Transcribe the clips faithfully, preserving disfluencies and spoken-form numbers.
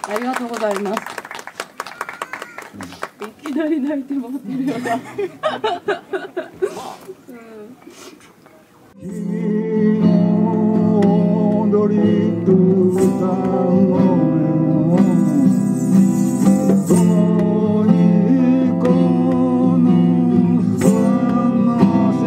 ありがとうございます。いきなり泣いてもってるような。 君の踊りと歌声を共にこの空の下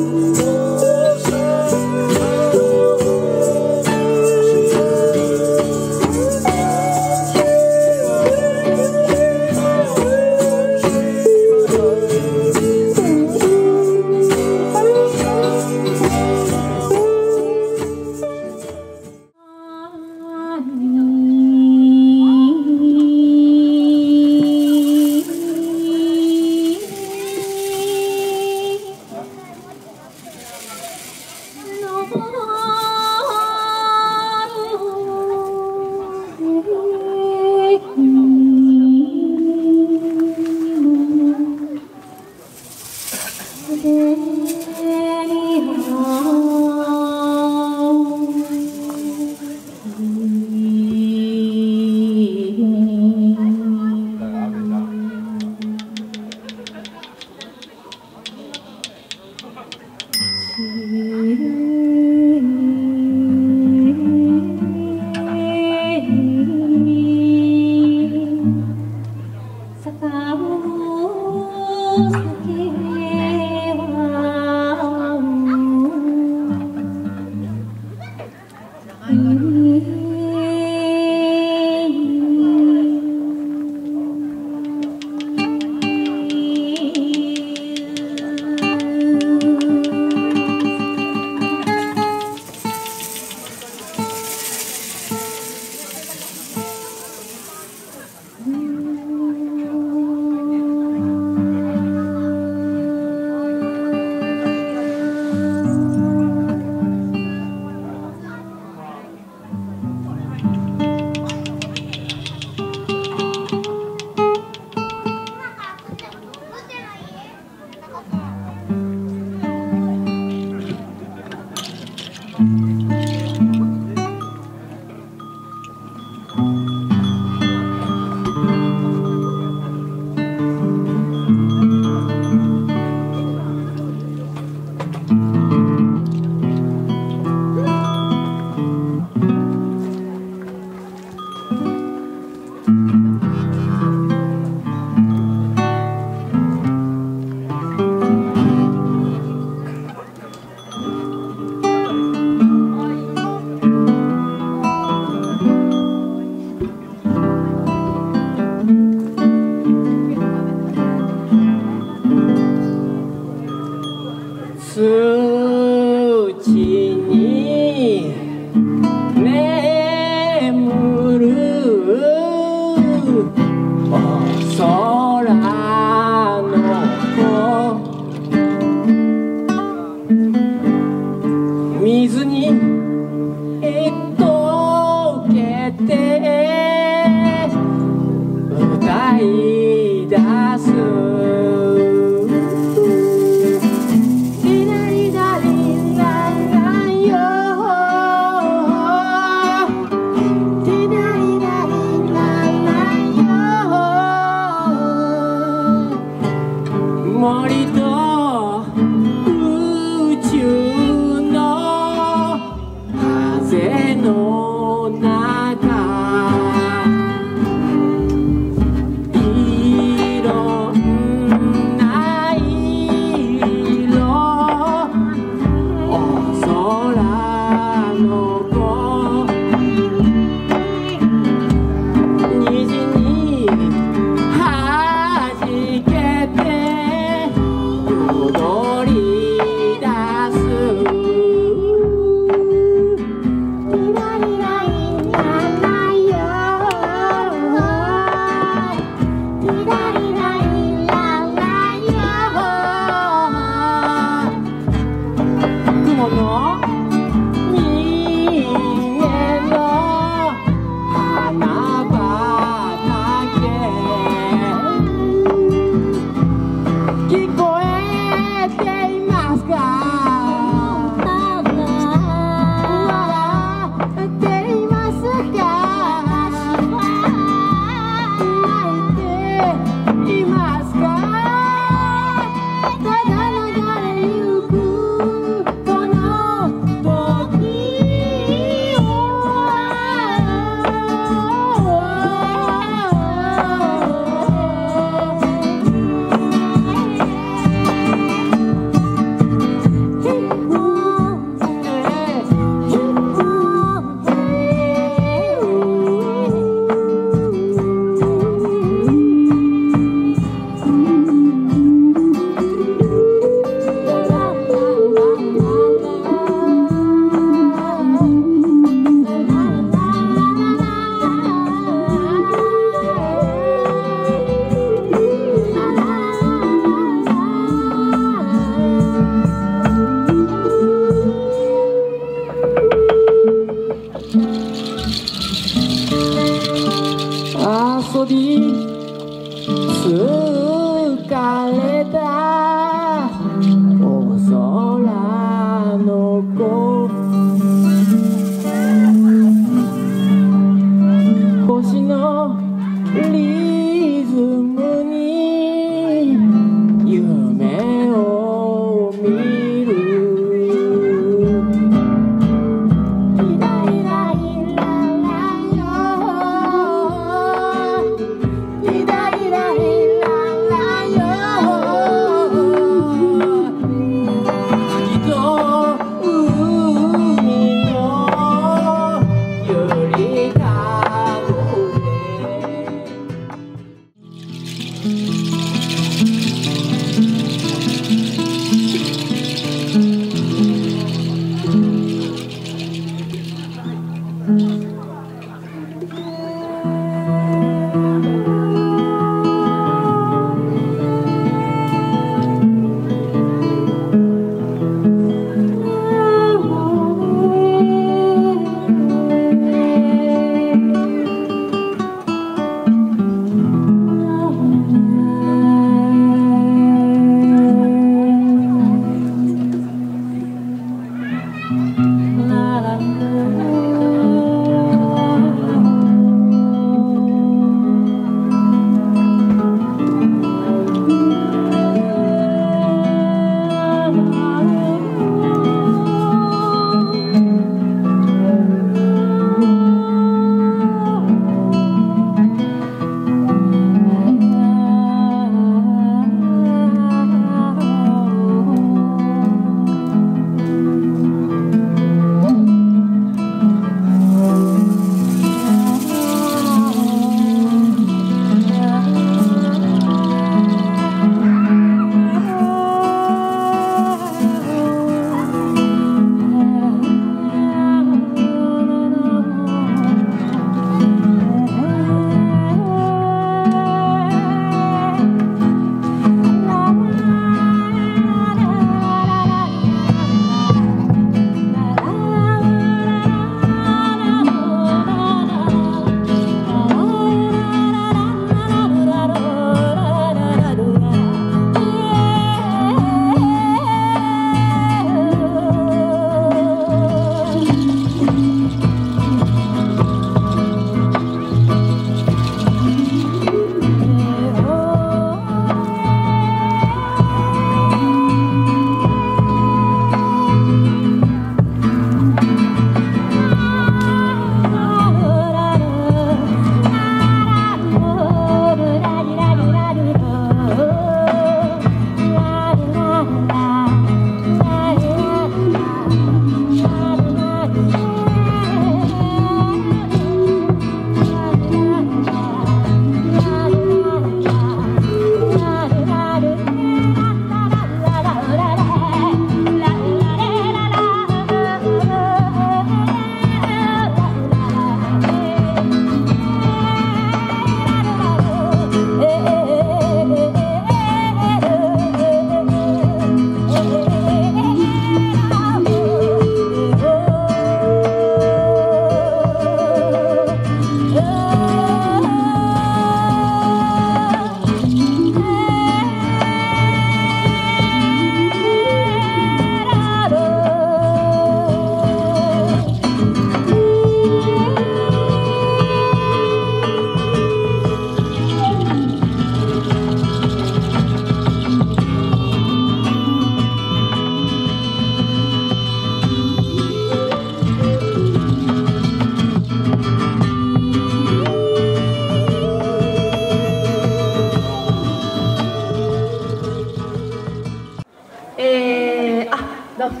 どうも。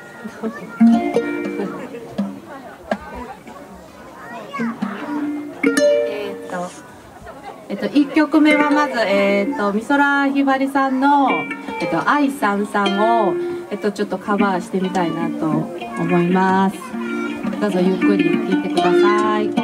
えっと、えっと一曲目はまずえっと美空ひばりさんのえっと愛さんさんをえっとちょっとカバーしてみたいなと思います。どうぞゆっくり聴いてください。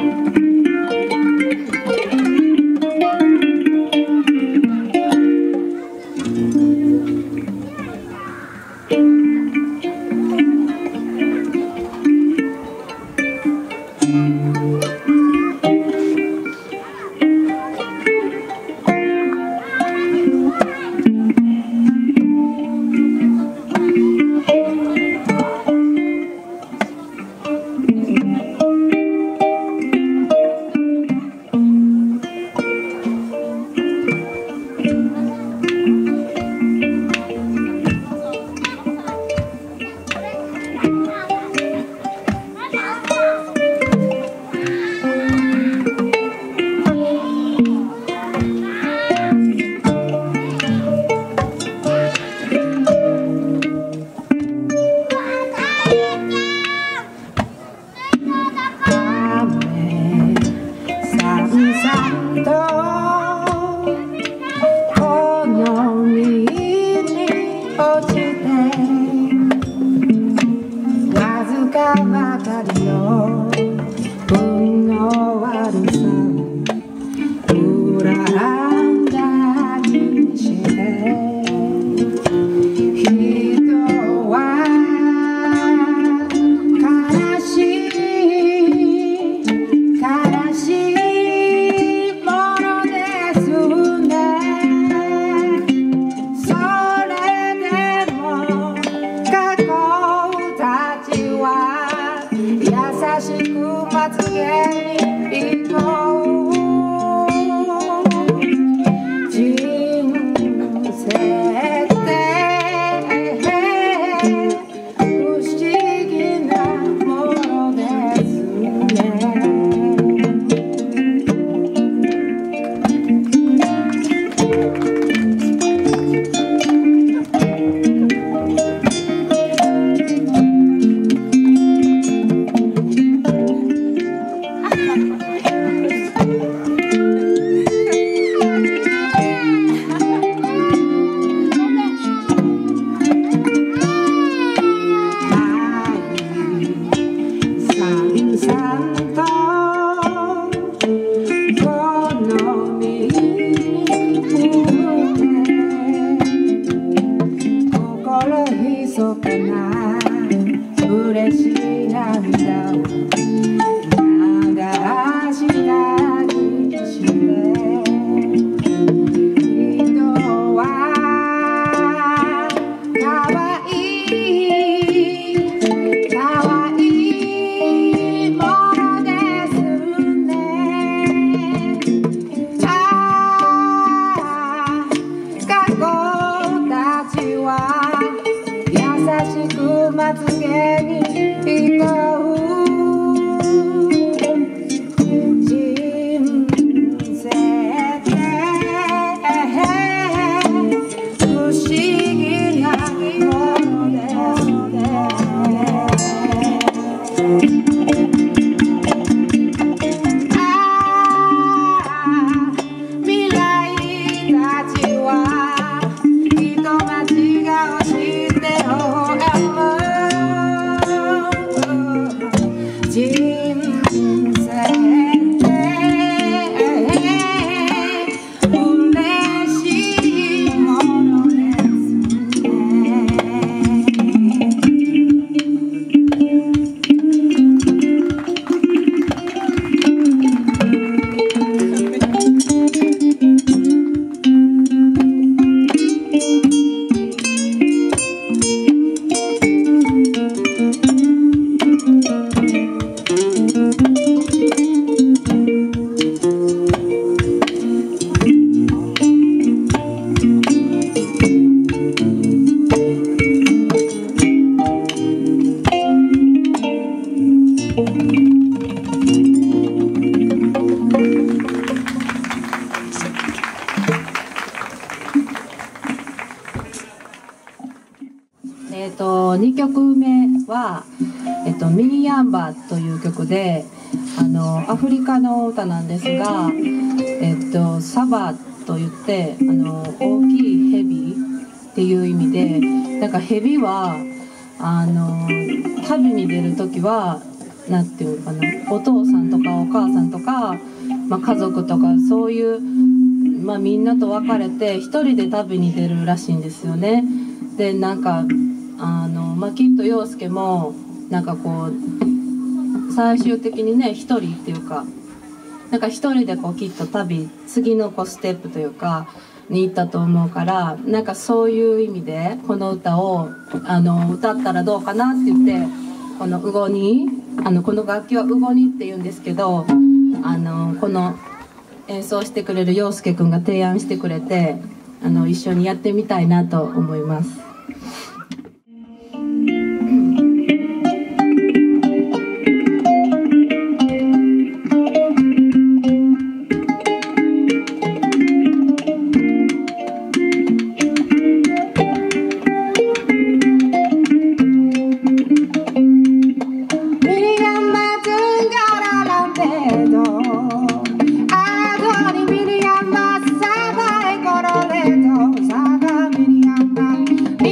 Oh にきょくめは、えっと、ミニヤンバという曲で、あのアフリカの歌なんですが、えっと、サバと言ってあの大きいヘビっていう意味で、なんかヘビはあの旅に出る時はなんていうのかな、お父さんとかお母さんとか、まあ、家族とかそういう、まあ、みんなと別れて一人で旅に出るらしいんですよね。でなんかあの、まあ、きっと陽介もなんかこう最終的にね一人っていうかなんか一人でこうきっと旅次のこうステップというかに行ったと思うから、なんかそういう意味でこの歌をあの歌ったらどうかなって言って、このウゴニあのこの楽器はウゴニって言うんですけど、あのこの演奏してくれる陽介くんが提案してくれて、あの一緒にやってみたいなと思います。 Miriam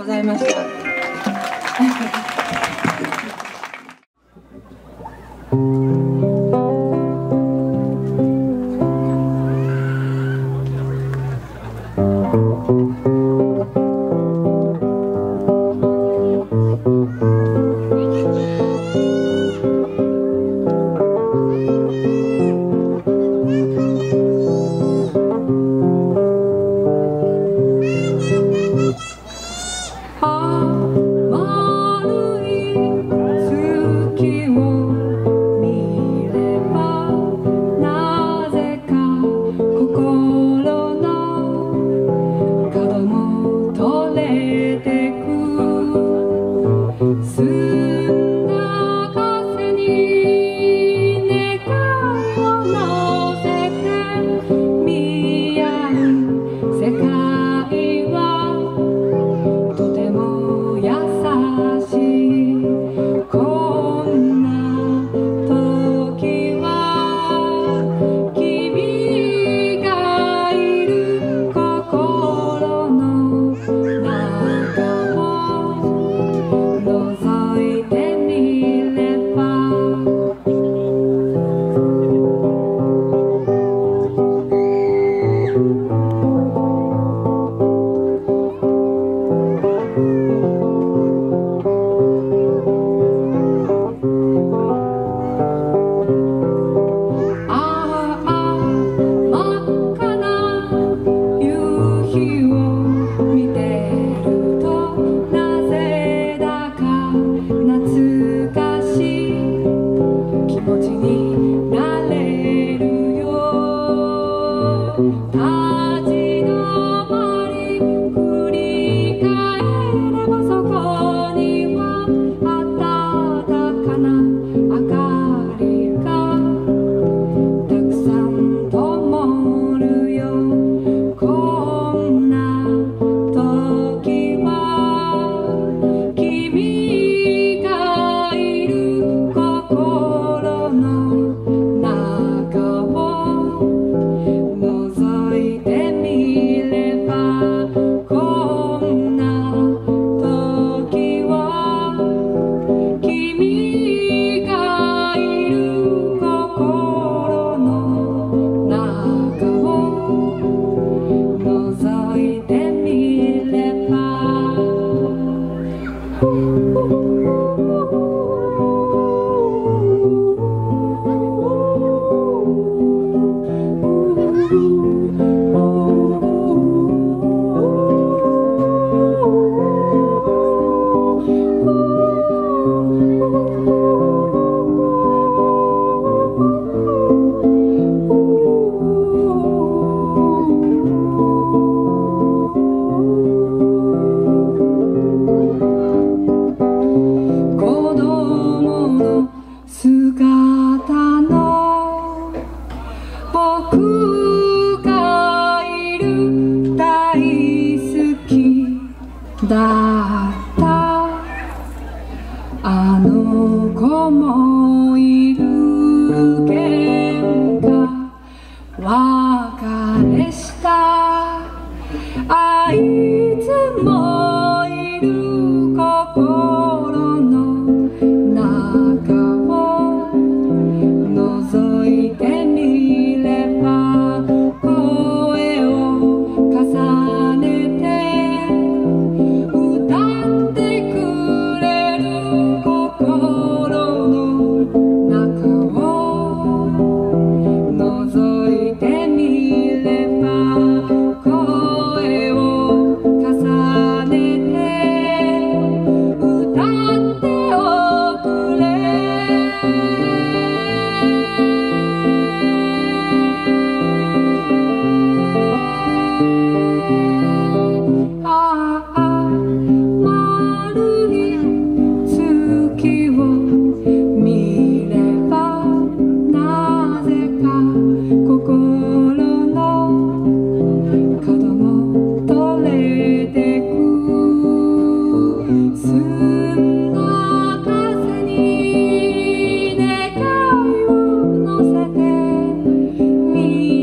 ざいました。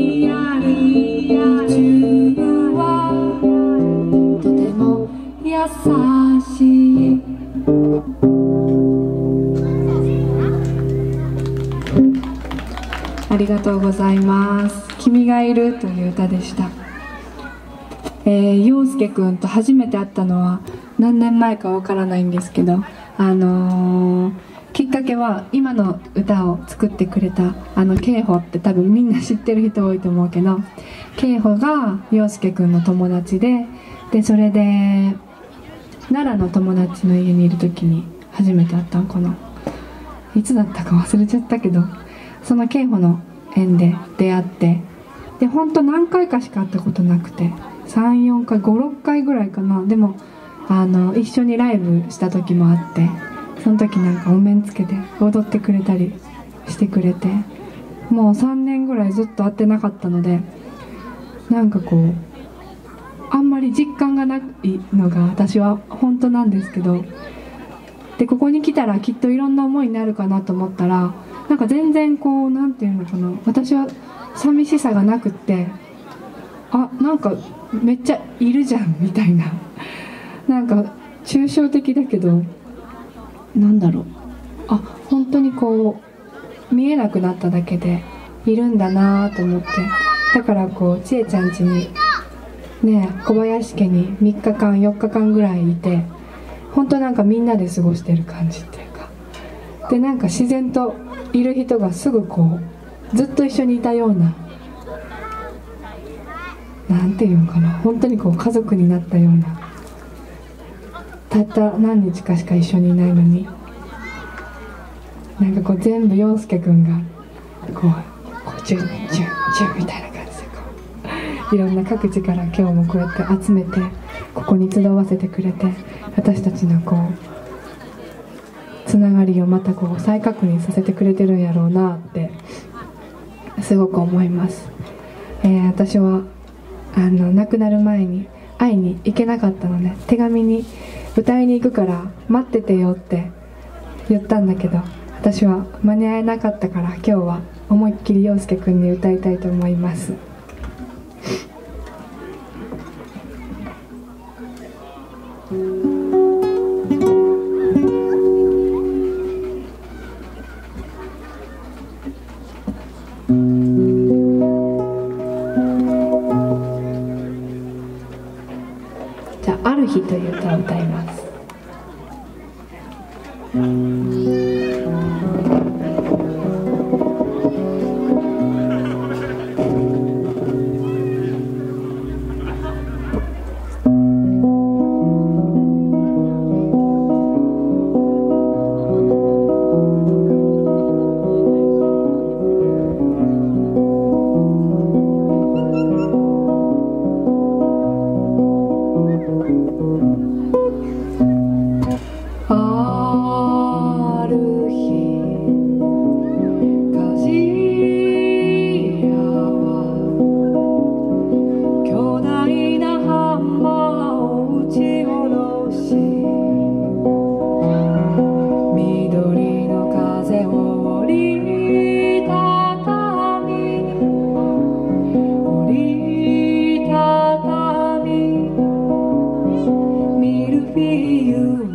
優しいありがとうございます。君がいるという歌でした。えー、陽介くんと初めて会ったのは何年前かわからないんですけど、あのー、きっかけは今の歌を作ってくれたあの慶穂って多分みんな知ってる人多いと思うけど、慶穂が陽介くんの友達で、でそれで奈良の友達の家にいる時に初めて会ったのかな、いつだったか忘れちゃったけど、その慶穂の縁で出会って、で本当何回かしか会ったことなくてさん、よんかい、ご、ろっかいぐらいかな。でもあの一緒にライブした時もあって、その時なんかお面つけて踊ってくれたりしてくれて、もうさんねんぐらいずっと会ってなかったので、なんかこうあんまり実感がないのが私は本当なんですけど、でここに来たらきっといろんな思いになるかなと思ったら、なんか全然こうなんていうのかな、私は寂しさがなくって、あ、なんかめっちゃいるじゃんみたいな、なんか抽象的だけど、なんだろう、あ、本当にこう見えなくなっただけでいるんだなと思って、だからこう千恵ちゃん家にね、小林家にみっかかんよっかかんぐらいいて、本当なんかみんなで過ごしてる感じっていうか、でなんか自然といる人がすぐこうずっと一緒にいたような、なんていうのかな、本当にこう家族になったような、たった何日かしか一緒にいないのに、なんかこう全部陽介くんがこうこうチュンチュンチュンみたいな感じでこういろんな各地から今日もこうやって集めてここに集わせてくれて、私たちのこうつながりをまたこう再確認させてくれてるんやろうなってすごく思います。えー、私はあの亡くなる前に会いに行けなかったので、手紙に歌いに行くから待っててよって言ったんだけど、私は間に合えなかったから、今日は思いっきり陽介くんに歌いたいと思います。じゃあ、ある日という歌を歌います。ある日、鍛冶屋は巨大なハンマーを打ち下ろし、緑の風を折りたたみ折りたたみ、ミルフィーユ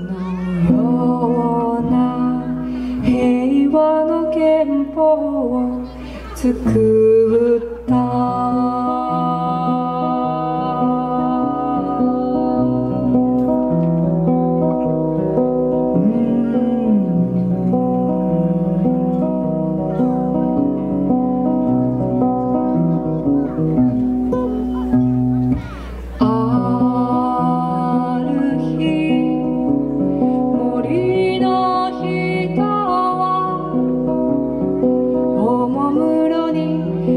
平和の憲法を作った。おもむろに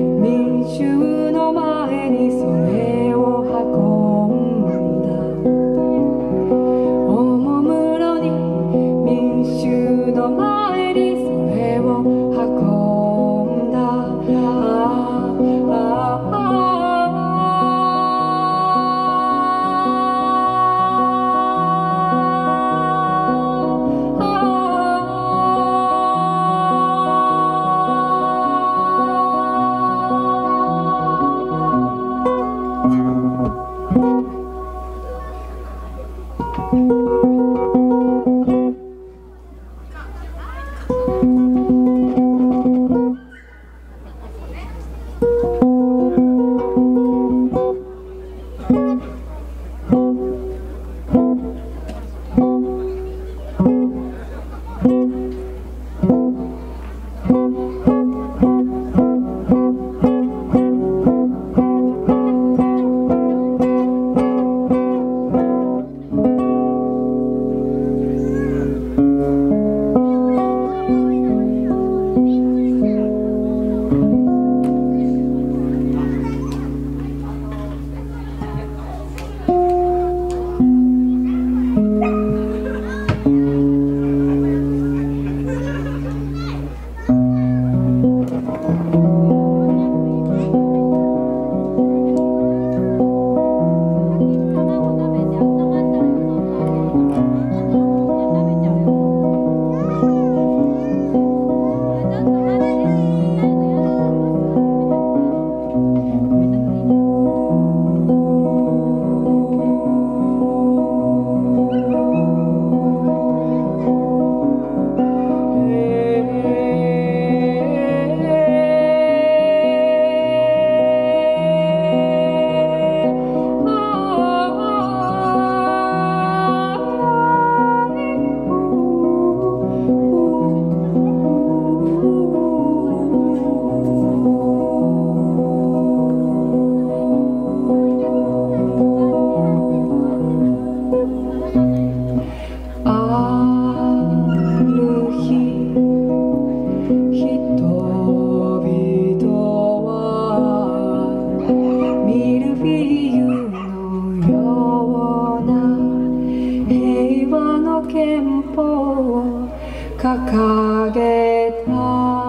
掲げた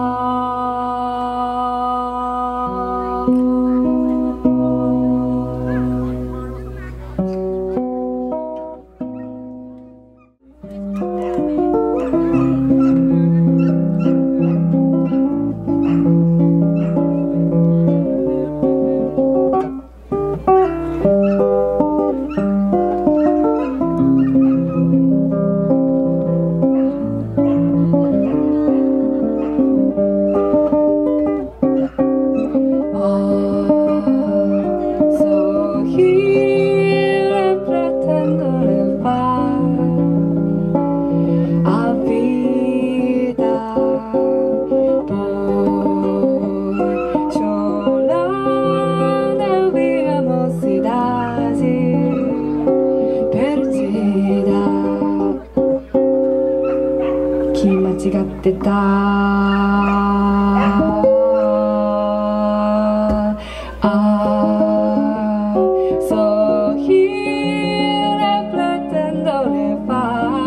間違ってたあそうhere I pretend never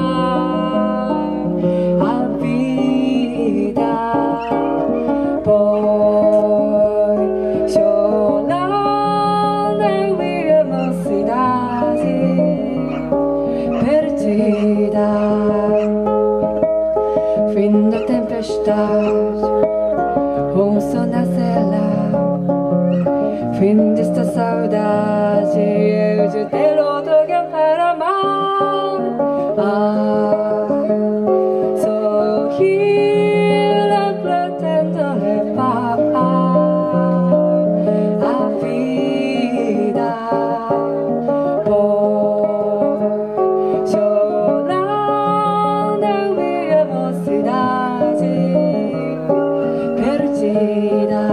I'll be that boy Solana viemos cidade perdida Fin da tempestade, um som na cela Fim desta saudade, eu de ter outro que para amar ah, sou here, eu pretendo levar a vida por chorar na minha mocidade perdida.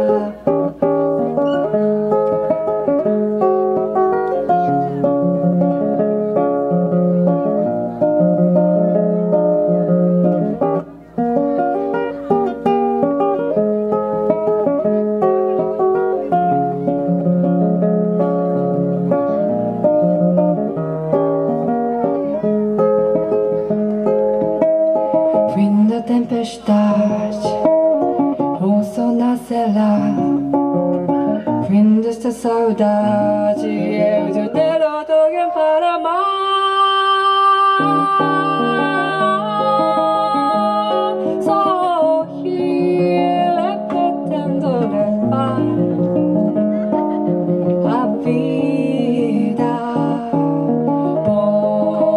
Fim da tempestade, um sol nascerá. Fim desta saudade, eu de ter outro alguém para amar. Só que eu pretendo levar a vida por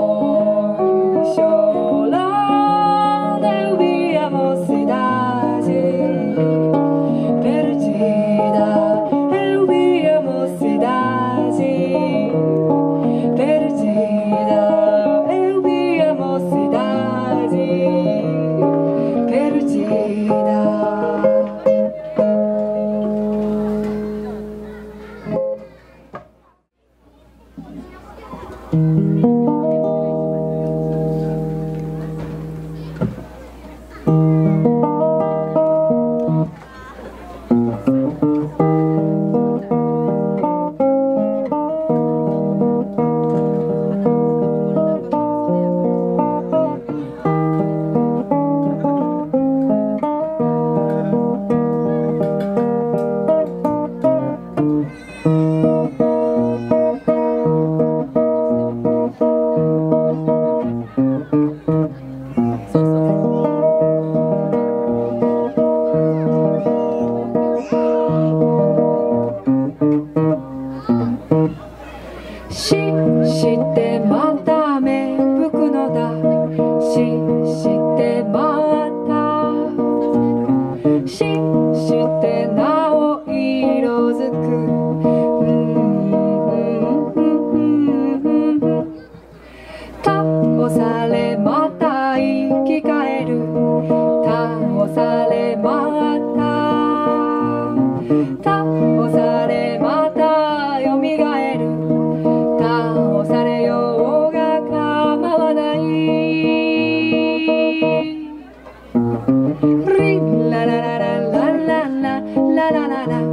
倒されまた生き返る倒されまた倒されまたよみがえる倒されようが構わないリンラララララララララララ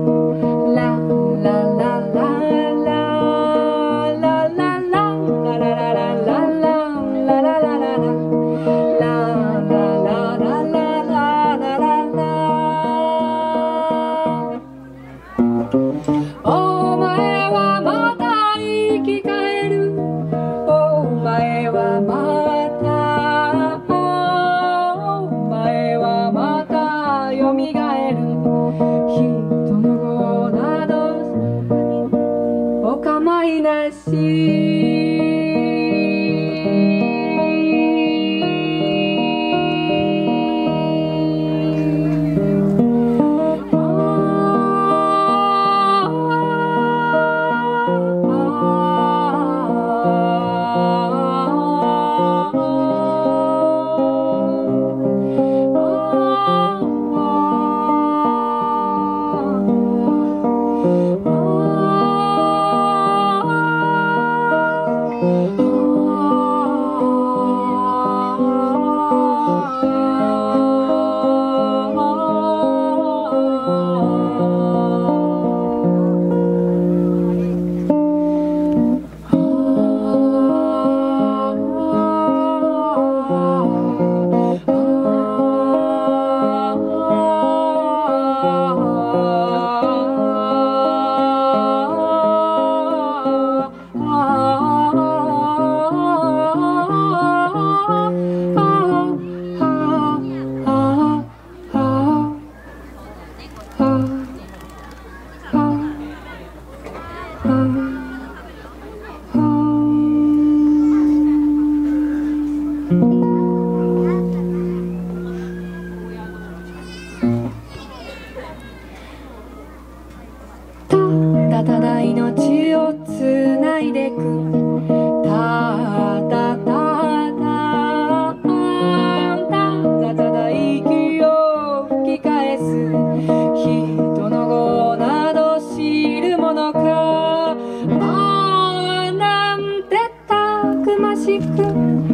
ただ命をつないでくたたたたたただ息を吹き返す人の業など知るものかああなんてたくましく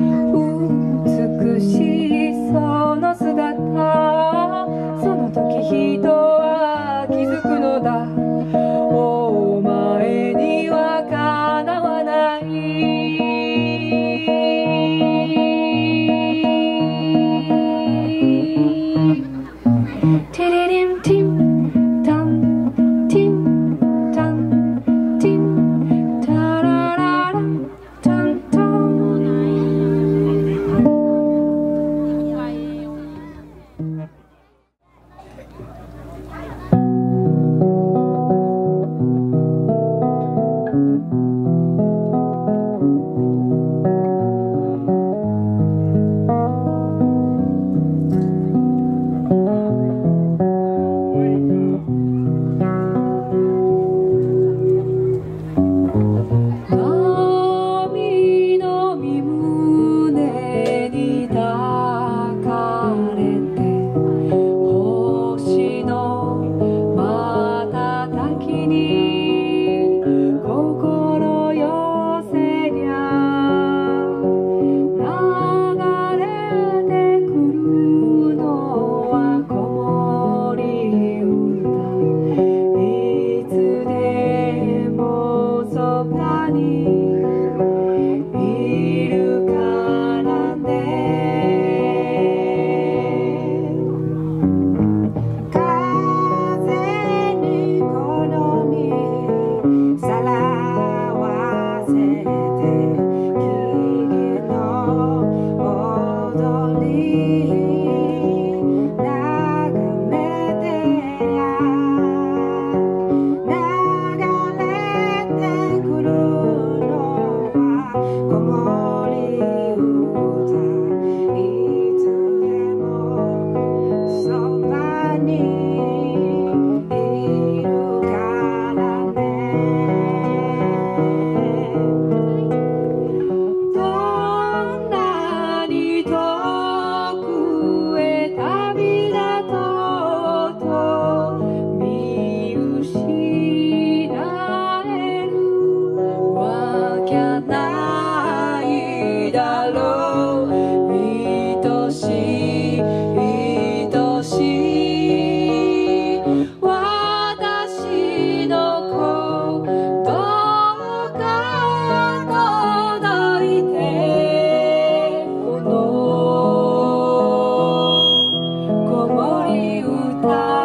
美しいその姿その時人は気づくのだお前にはかなわないテレリンティンタンティンタンティンタララランタンタンいだろう。愛しい愛しい私の子、どうか届いてこの子守歌。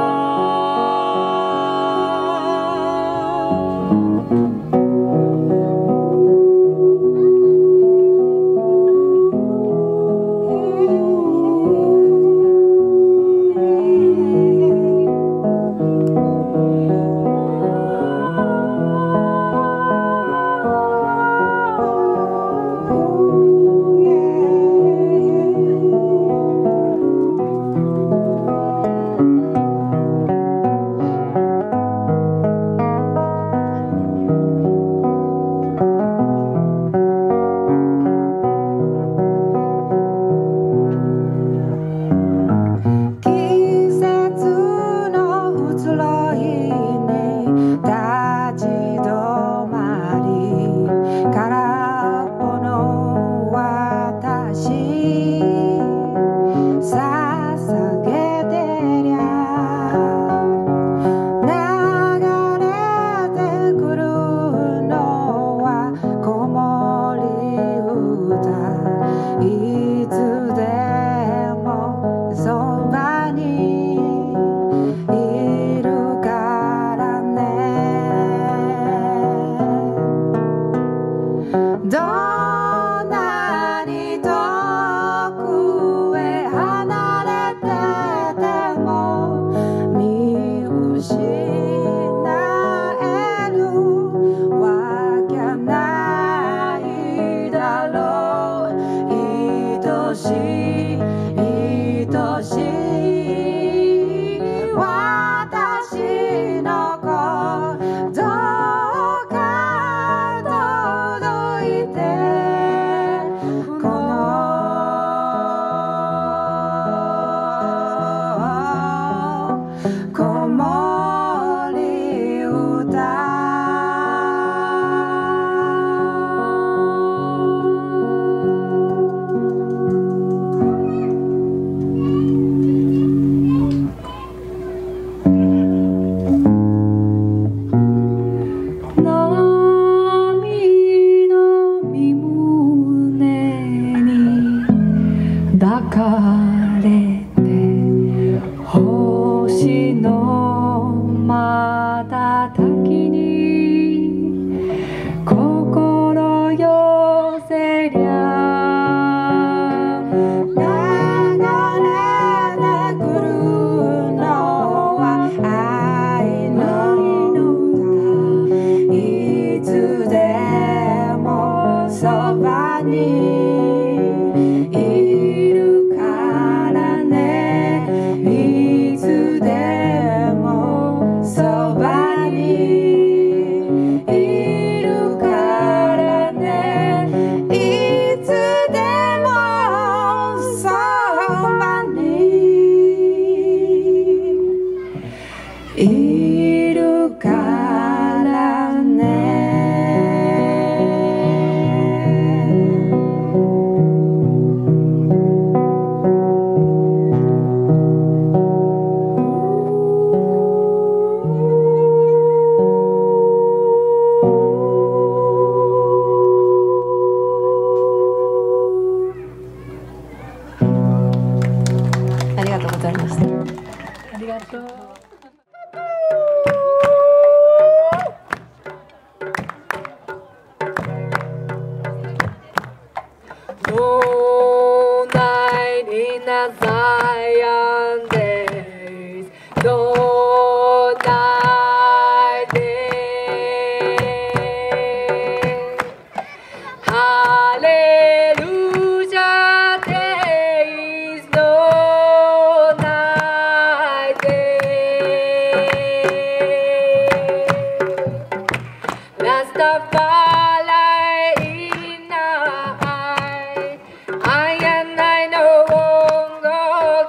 I and I no longer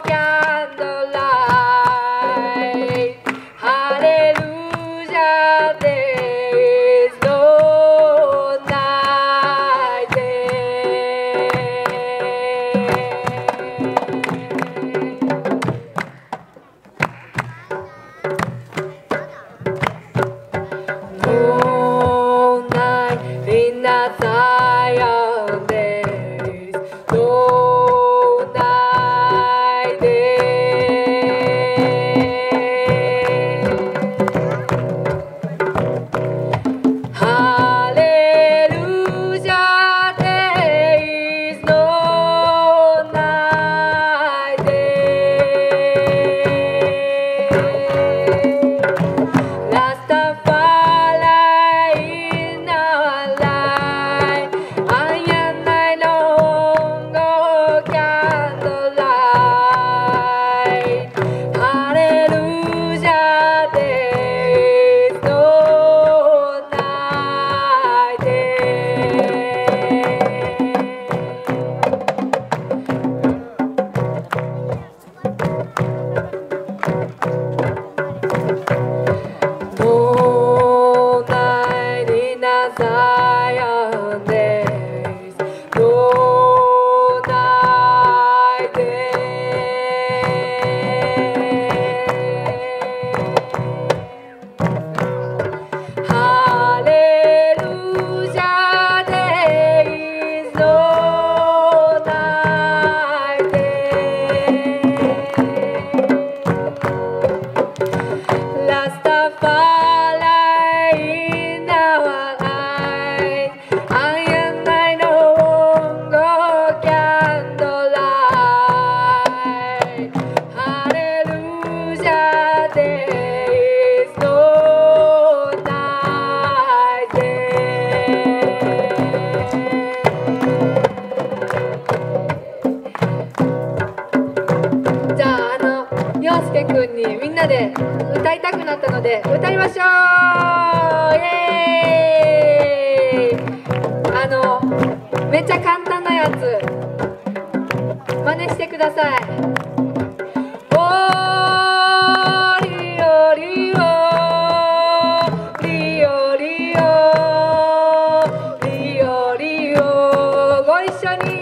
介くんにみんなで歌いたくなったので歌いましょう。イエーイ。あのめっちゃ簡単なやつ真似してください。おーリオリオリオリオリオリオご一緒に。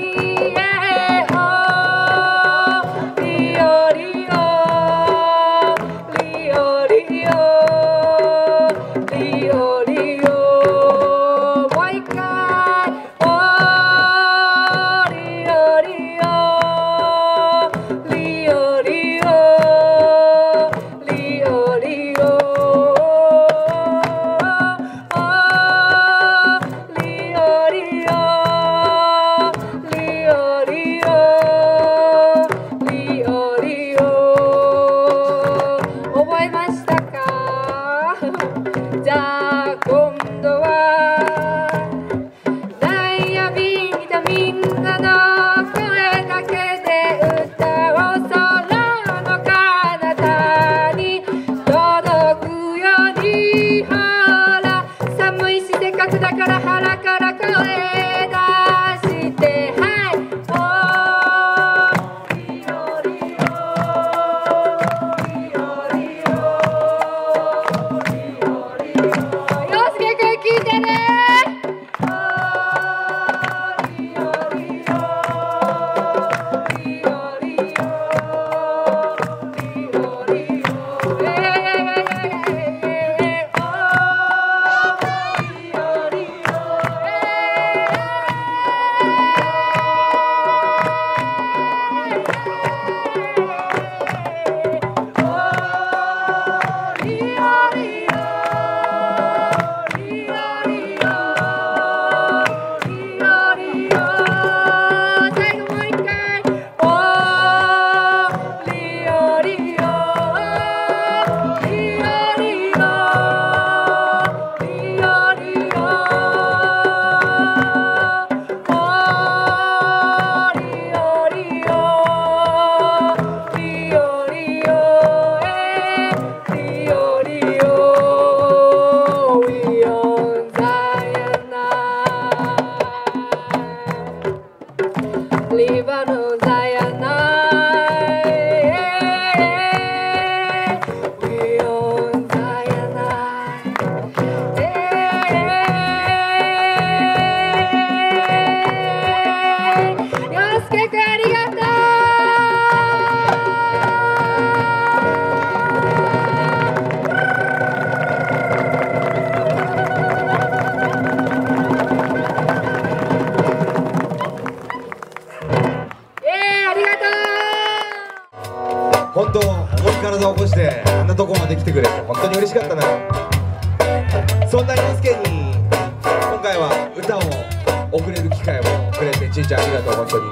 本当重い体を起こしてあんなとこまで来てくれて本当に嬉しかったな。そんな陽介に今回は歌を送れる機会をくれてちいちゃんありがとう。本当に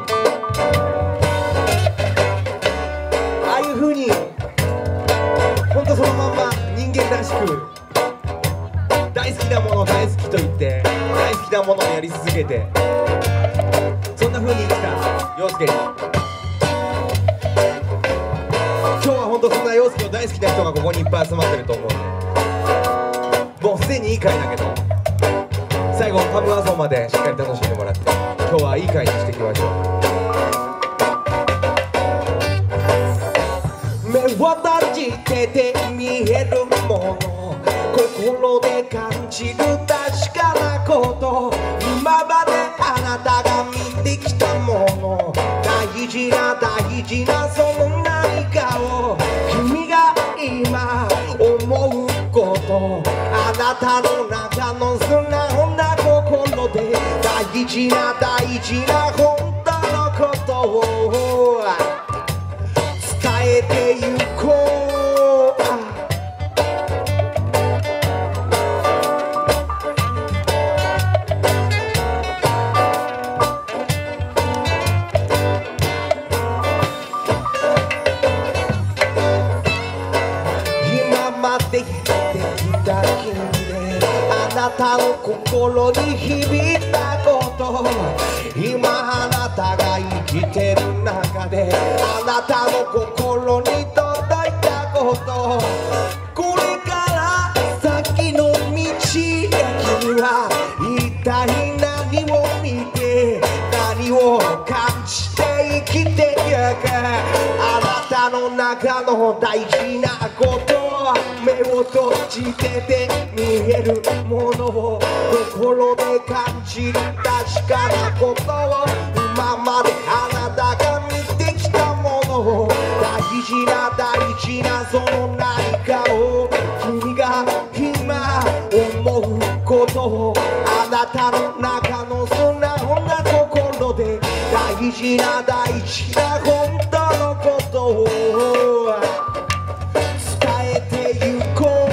ああいう風に本当そのまんま人間らしく大好きなものを大好きと言って大好きなものをやり続けてそんな風に生きた陽介に今日は本当そんな陽介を大好きな人がここにいっぱい集まってると思うんでもうすでにいい回だけど最後のパブアソンまでしっかり楽しんでもらって今日はいい回にしていきましょう。目を閉じてて見えるもの心で感じる確かなこと今まであなたが見てきたもの大事な大事なその何かを君が今思うことあなたの中の素直な心で大事な大事な本当のことを伝えてゆこう。今まで生きてきた君であなたの心に響いたこと今あなたが生きてる中であなたの心に届いたじて生きてゆくあなたの中の大事なこと目を閉じてて見えるものを心で感じる確かなことを今まであなたが見てきたものを大事な大事なその何かを君が今思うことをあなたの中の素直な心で大事な大事な本当のことを伝えてゆこう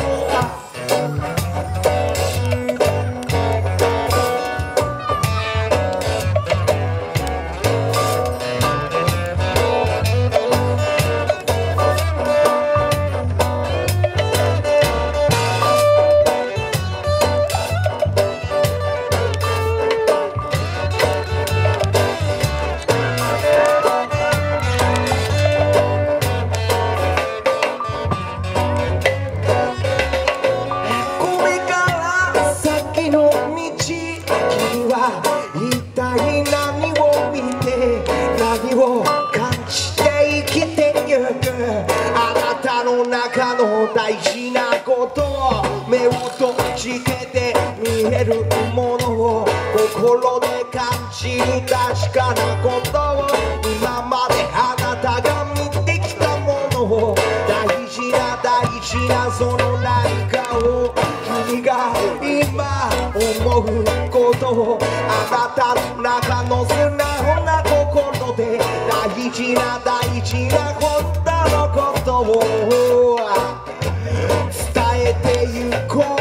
大事なことを目を閉じてて見えるものを心で感じる確かなことを今まであなたが見てきたものを大事な大事なその何かを君が今思うことをあなたの中の素直な心で大事な大事な本当のことを伝えてゆこう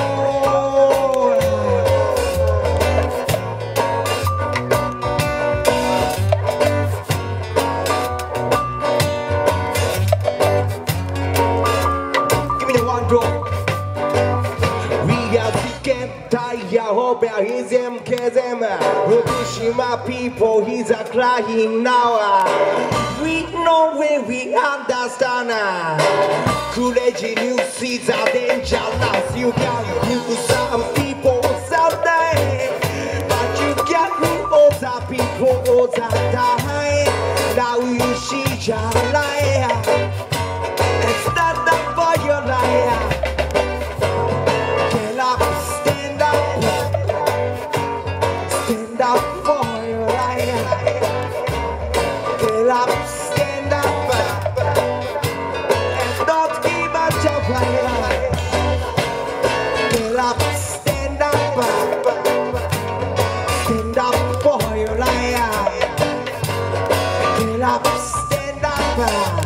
君のワンドWe are the tired of ism Kazem Fukushima people he's a crying now We know when we understand Crazy news is a dangerous You can use some people someday But you can't rule other people all the time Now you see your life And stand up for your life Get up, stand up Stand up for your life Get up, stand up And don't give up your life Get up, stand up Stand up for your life Get up, stand up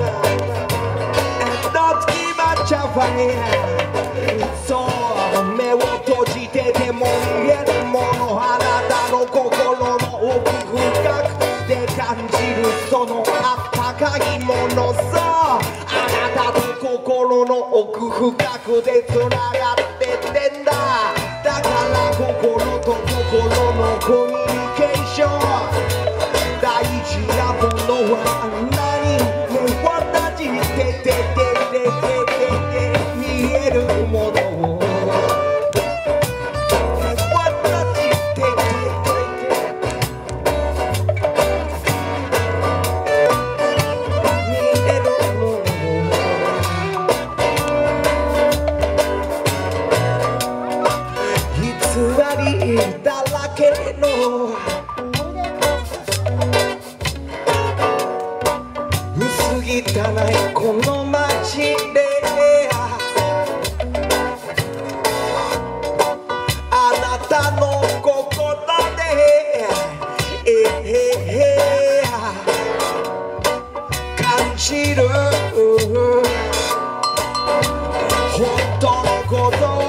And don't give up your lifeそう目を閉じてても見えるものあなたの心の奥深くで感じるそのあったかいものさあなたと心の奥深くでつながってってんだだから心と心のコミュニケーション大事なものは何目を閉じててててててて見えるものだらけの薄汚いこの街であなたの心で、えー、感じる本当のこと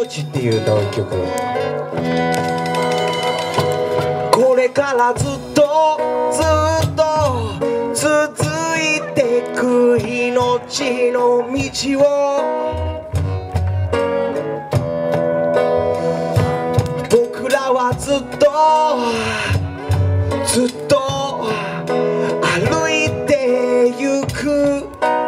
命っていう歌を一曲。これからずっとずっと続いてく命の道を、僕らはずっとずっと歩いてゆく。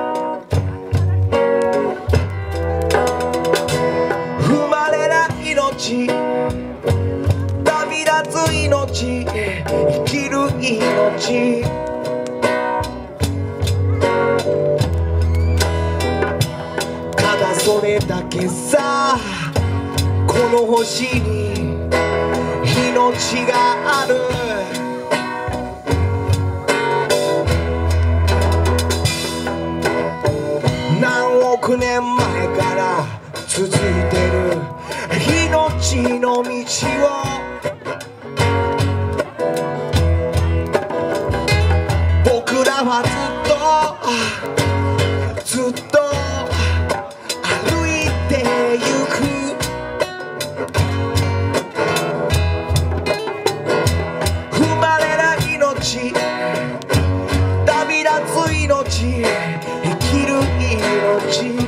生まれない命、旅立つ命、生きる命、ただそれだけさ。この星に命がある。何億年前から続いてる命の道を、僕らはずっとずっと歩いてゆく。生まれない命、旅立つ命、生きる命、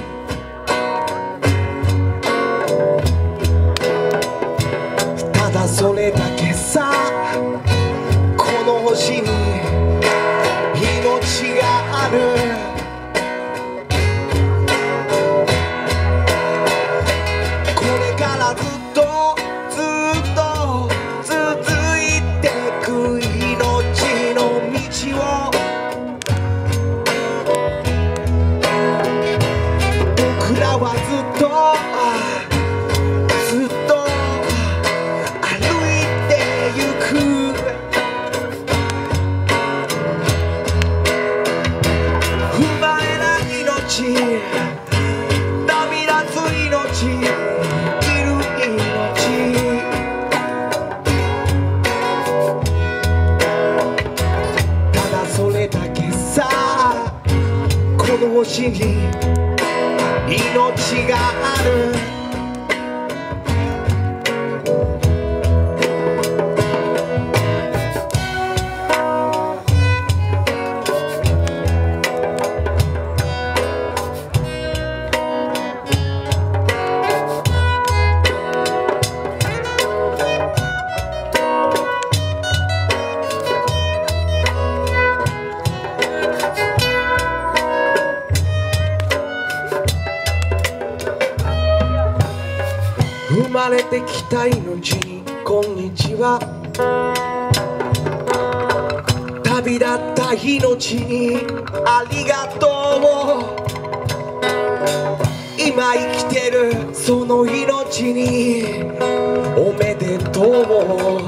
ただそれだけさ。この星に命がある。これからずっとずっと続いてく命の道を、僕らはずっとずっと歩いてゆく。生まれない命、旅立つ命、生きる命、ただそれだけさ。この星に命がある。生まれてきた命にこんにちは。旅立った命にありがとう。今生きてるその命におめでとう。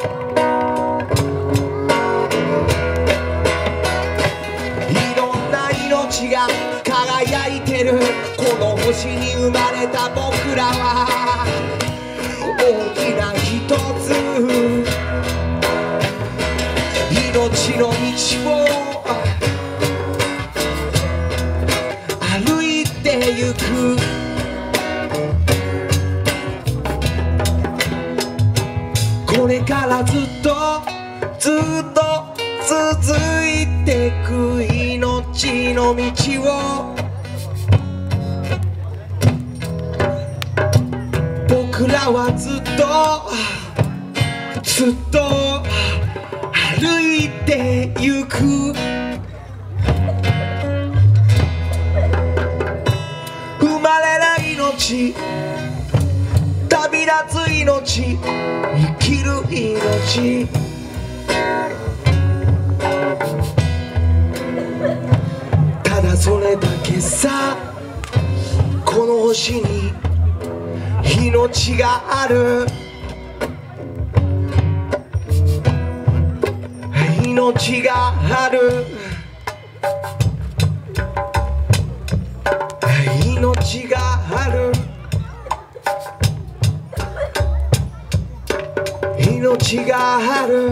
いろんな命が輝いてるこの星に生まれた僕らは、大きな一つ命の道を歩いてゆく。これからずっとずっと続いてく命の道を、僕らはずっとずっと歩いてゆく。生まれない命、旅立つ命、生きる命、ただそれだけさ。この星に命がある。命がある。命がある。命がある。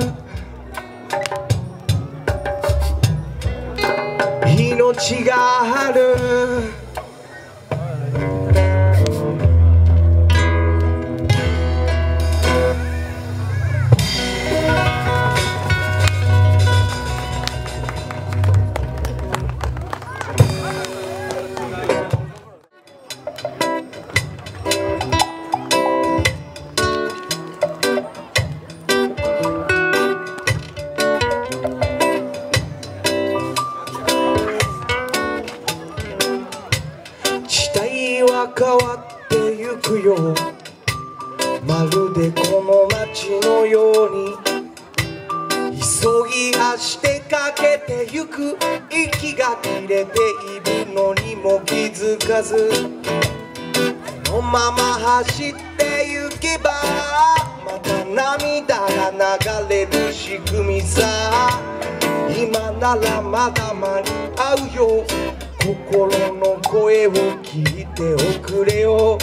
命がある。 代は変わってゆくよまるでこの街のように急ぎ足でかけてゆく息が切れているのにも気づかずこのまま走ってゆけばまた涙が流れる仕組みさ今ならまだ間に合うよ心の声を聞いておくれよ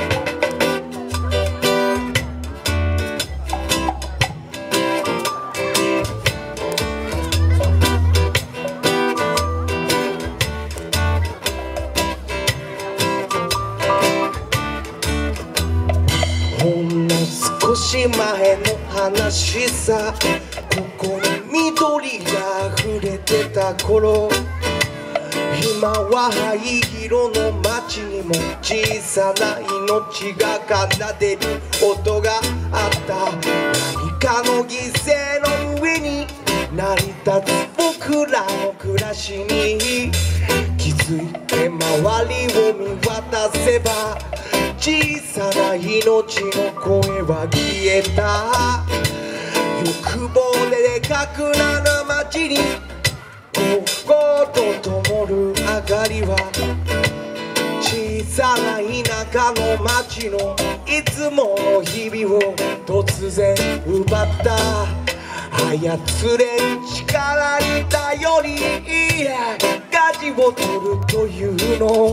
ほんの少し前の話さここに緑が溢れてた頃今は灰色の街にも小さな命が奏でる音があった何かの犠牲の上に成り立つ僕らの暮らしに気づいて周りを見渡せば小さな命の声は消えた欲望ででかくなる街にここと灯る明かりは小さな田舎の街のいつもの日々を突然奪った操れん力に頼り舵を取るというの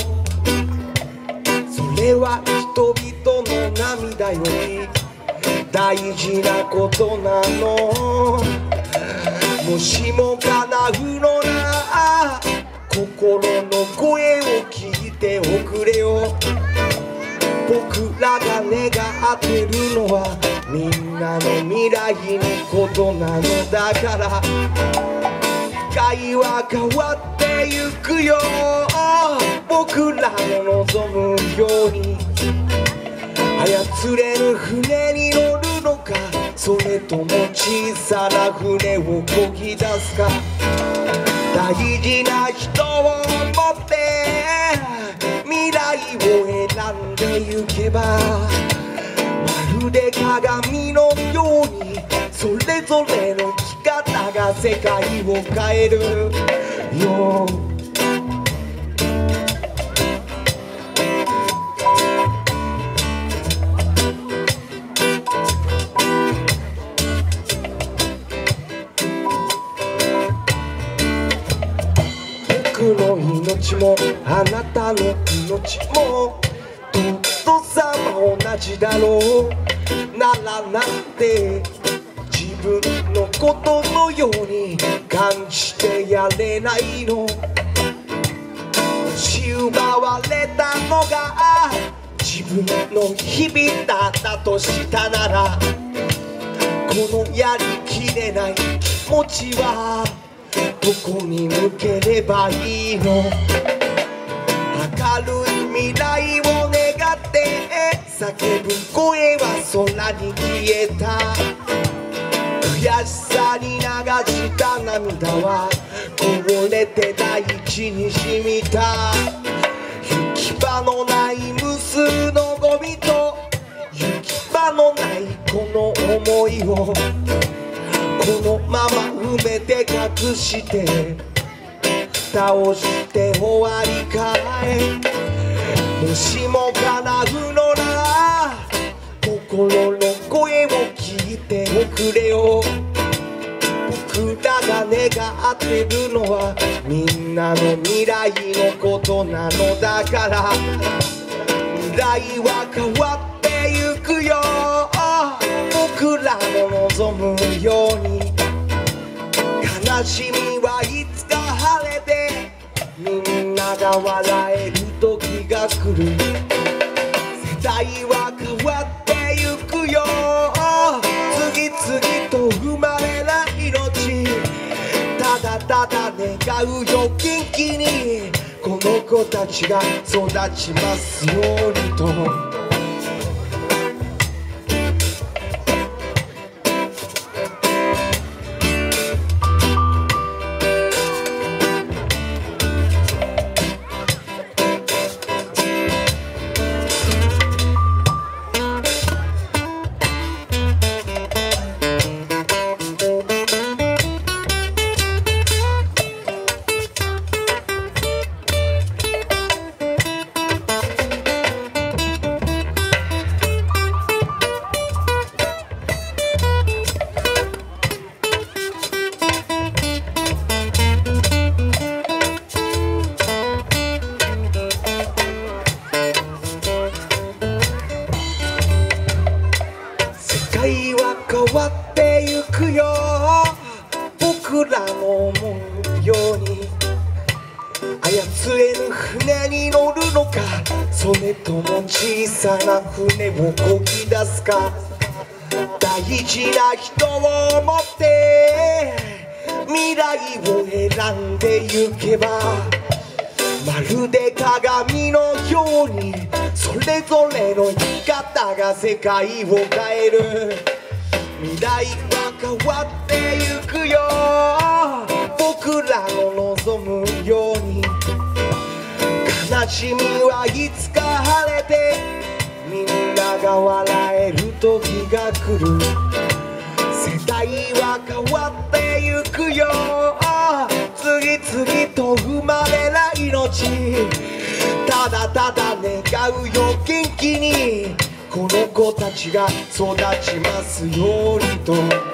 それは人々の涙より大事なことなのもしも叶うのなら心の声を聞いておくれよ僕らが願ってるのはみんなの未来のことなのだから世界は変わってゆくよ僕らの望むように操れる船に乗るのかそれとも小さな船を漕ぎ出すか大事な人を持って未来を選んでゆけばまるで鏡のようにそれぞれの生き方が世界を変えるよ僕の命もあなたの命も尊さも同じだろうならなんて自分のことのように感じてやれないのもし奪われたのが自分の日々だったとしたならこのやりきれない気持ちはどこに向ければいいの明るい未来を願って叫ぶ声は空に消えた悔しさに流した涙はこぼれて大地に染みた行き場のない無数のゴミと行き場のないこの想いをこのまま埋めて隠して蓋をして終わりかいもしも叶うのなら心の声を聞いておくれよ僕らが願ってるのはみんなの未来のことなのだから未来は変わってゆくよ僕らの望むように悲しみはいつか晴れてみんなが笑える時が来る世代は変わってゆくよ次々と生まれない命ただただ願うよ元気にこの子たちが育ちますようにとそれとも小さな船をこぎ出すか。大事な人を思って未来を選んでゆけば、まるで鏡のようにそれぞれの生き方が世界を変える。未来は変わってゆくよ、僕らの望むように。悲しみはいつか晴れてみんなが笑える時が来る。世代は変わってゆくよ、次々と生まれない命。ただただ願うよ元気にこの子たちが育ちますようにと。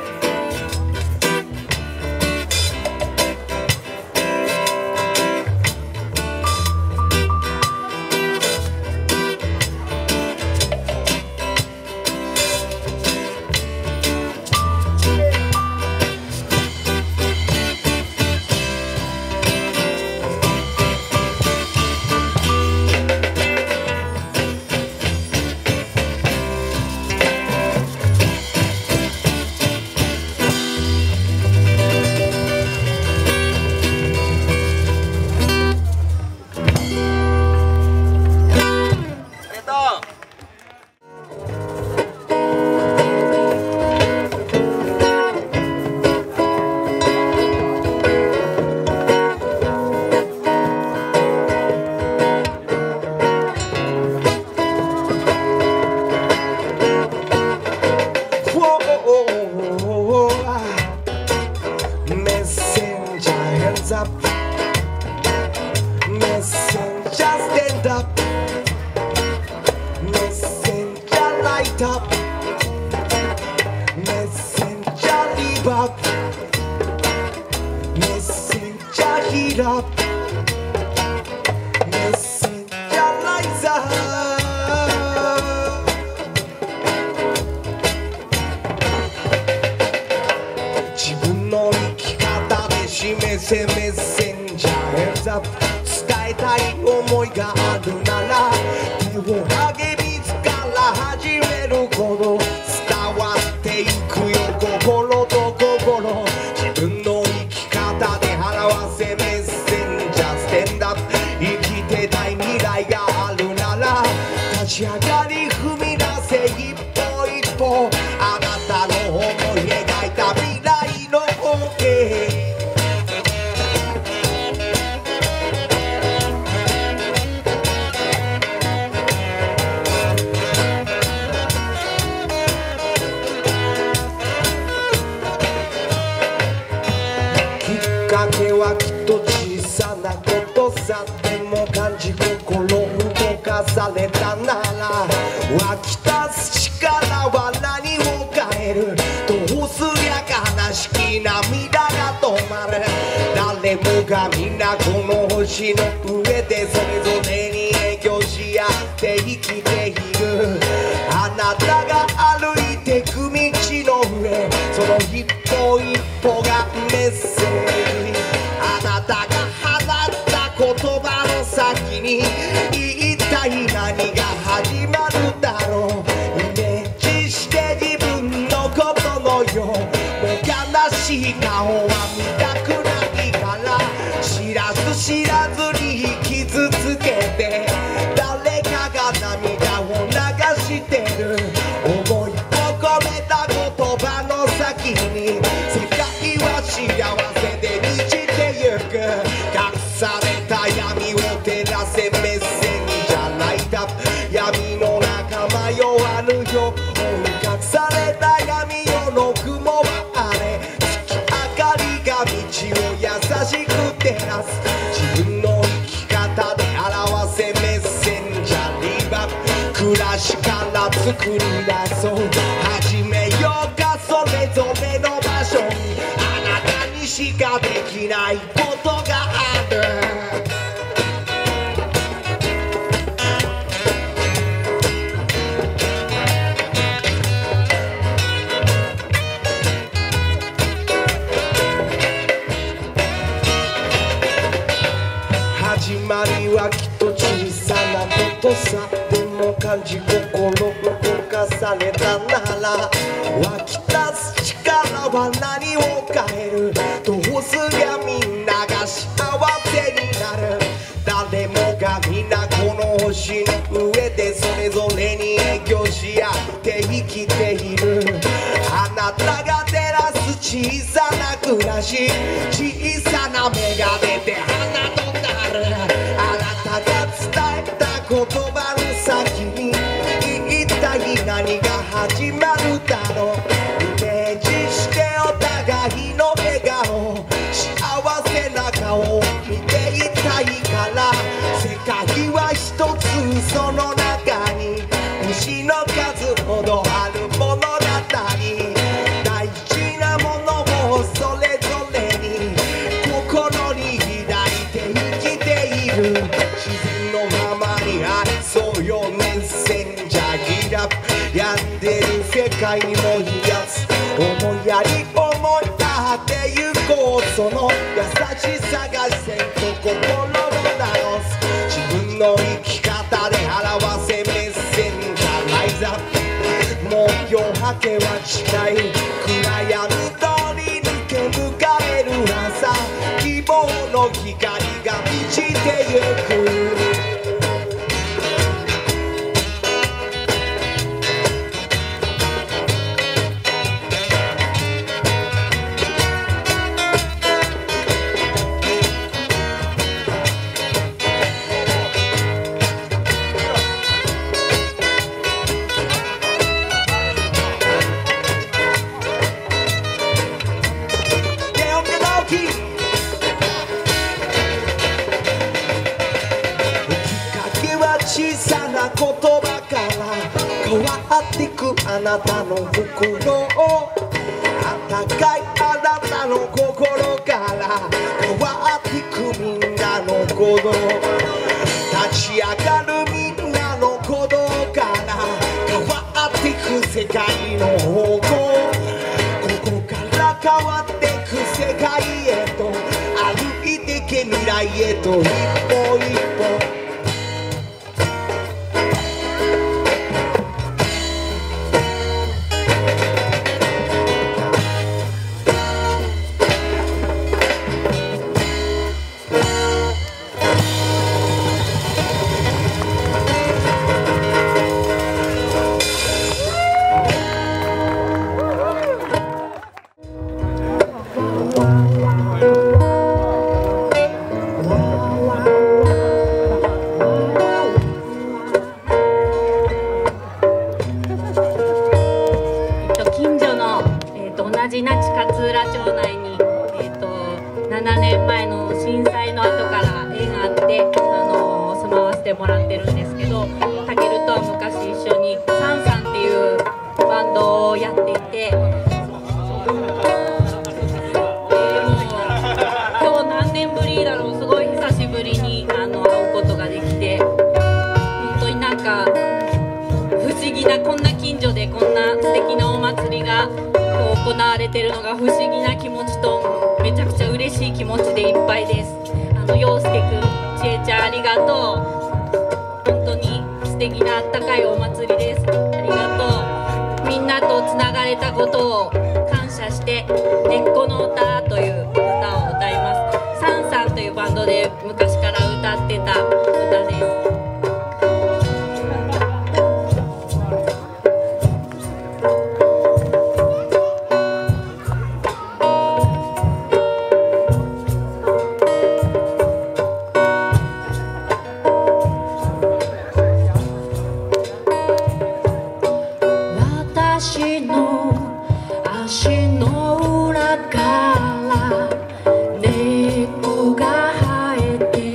作り出そう始めようかそれぞれの場所にあなたにしかできないことがある始まりはきっと小さなことささでも感じ心動かされたなら湧き出す力は何を変えるどうすりゃみんなが幸せになる誰もが皆この星の上でそれぞれに影響し合って生きているあなたが照らす小さな暮らし小さな芽が出て花となるあなたが伝えた言葉の先に一体何が始まるだろうイメージしてお互いの笑顔幸せな顔を見ていたいから世界は一つその中に星の数ほどある物語大事なものをそれぞれに心に抱いて生きている自然のままに愛そうよメッセンジャーギラ病んでる世界も癒す思いやり思い合ってゆこうその優しさがせんと心を直す自分の生き方で表せメッセンジャーライザーもう夜明けは近い暗闇通り抜け迎える朝希望の光が満ちてゆく小さな言葉から変わっていくあなたの心を温かいあなたの心から変わっていくみんなの鼓動立ち上がるみんなの鼓動から変わっていく世界の方向ここから変わっていく世界へと歩いてけ未来へと一歩一歩同じ那智勝浦町内に、えー、とななねんまえの震災の後から縁があってあの住まわせてもらってるんですけどたけるとは昔一緒にサンサンっていうバンドをやっていてでも今日何年ぶりだろうすごい久しぶりにあの会うことができて本当になんか不思議なこんな近所でこんな素敵なお祭りが行われてるのが不思議な気持ちとめちゃくちゃ嬉しい気持ちでいっぱいです。あの陽介くん、ちえちゃんありがとう。本当に素敵なあったかいお祭りです。ありがとう。みんなとつながれたことを感謝して「根っこの歌」という歌を歌います。サンサンというバンドで昔から歌ってた歌です。私の足の裏から根っこが生えて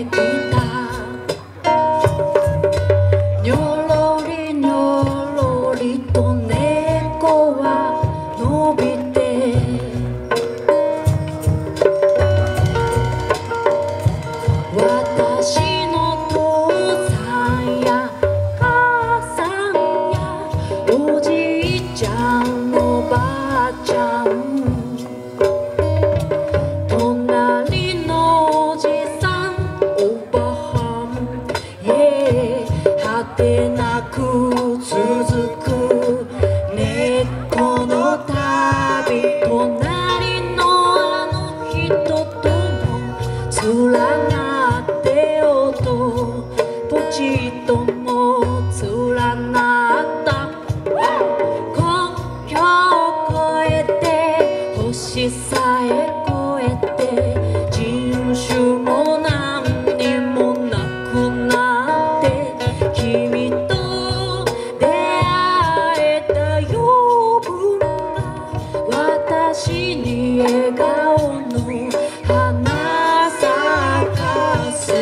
てなく続く猫の旅、隣のあの人とも連なってよとポチッとも連なった国境を越えて星さえ越えて人種も何にもなくなって君と出会えた養分が私に笑顔の花咲かす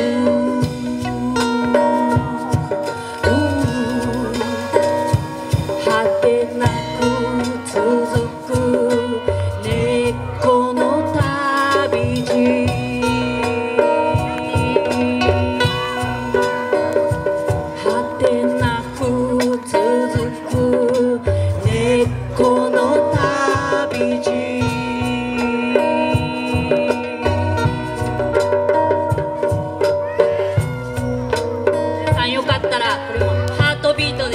果てなく続く猫の旅路果てなく続く猫の旅路皆さんよかったらこれもハートビートです。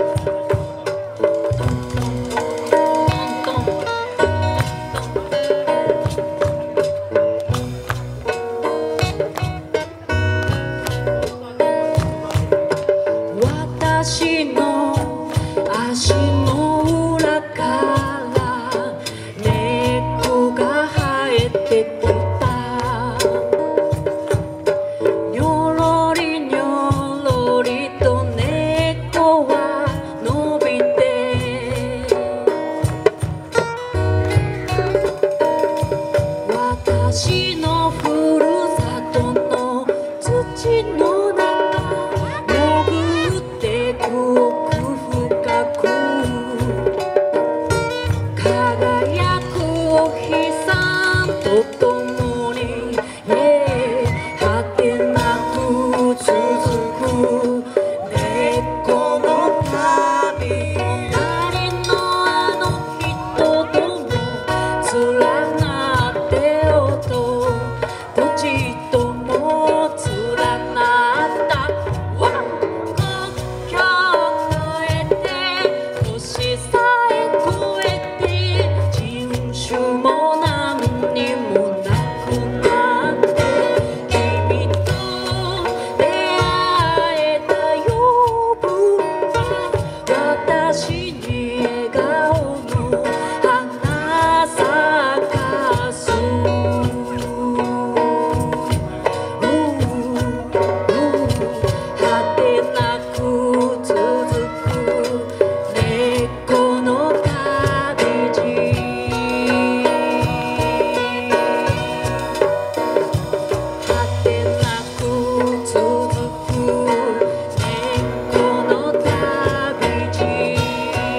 私の足の裏から猫が生えてきたにょろりにょろりと猫は伸びて私のふるさとの土の中潜ってく奥深く輝くお日さんと共に果てなく続く猫の旅、隣のあの人とも連なってよとポチッとも連なった国境を越えて星さえ越えて人種も何にもなくなって君と出会えた養分が私に笑顔の花咲かす果てなく続く猫の旅路果てなく続く猫の旅路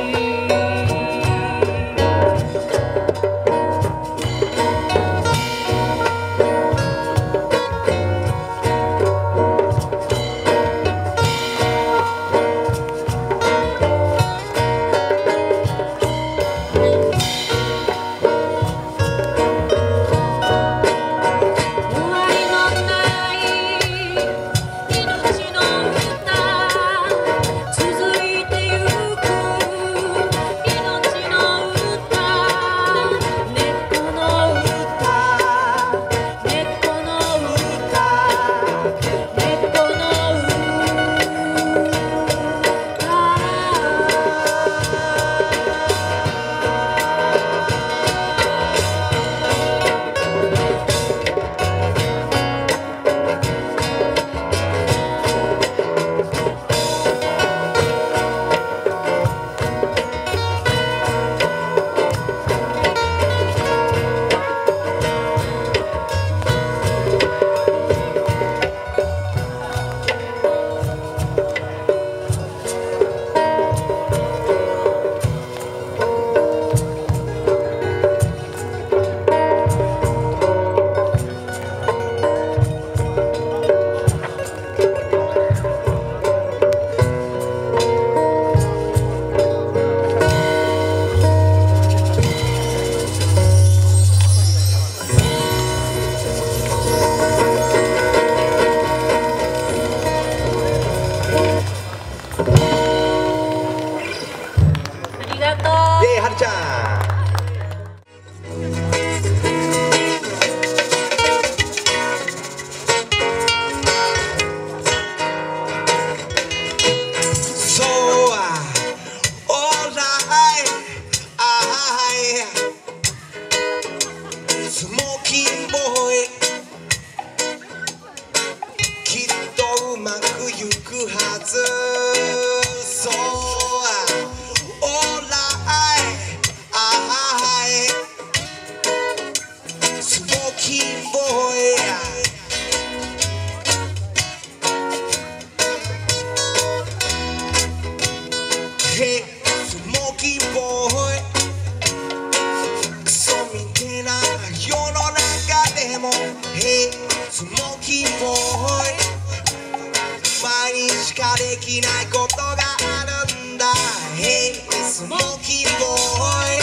スモーキーボーイ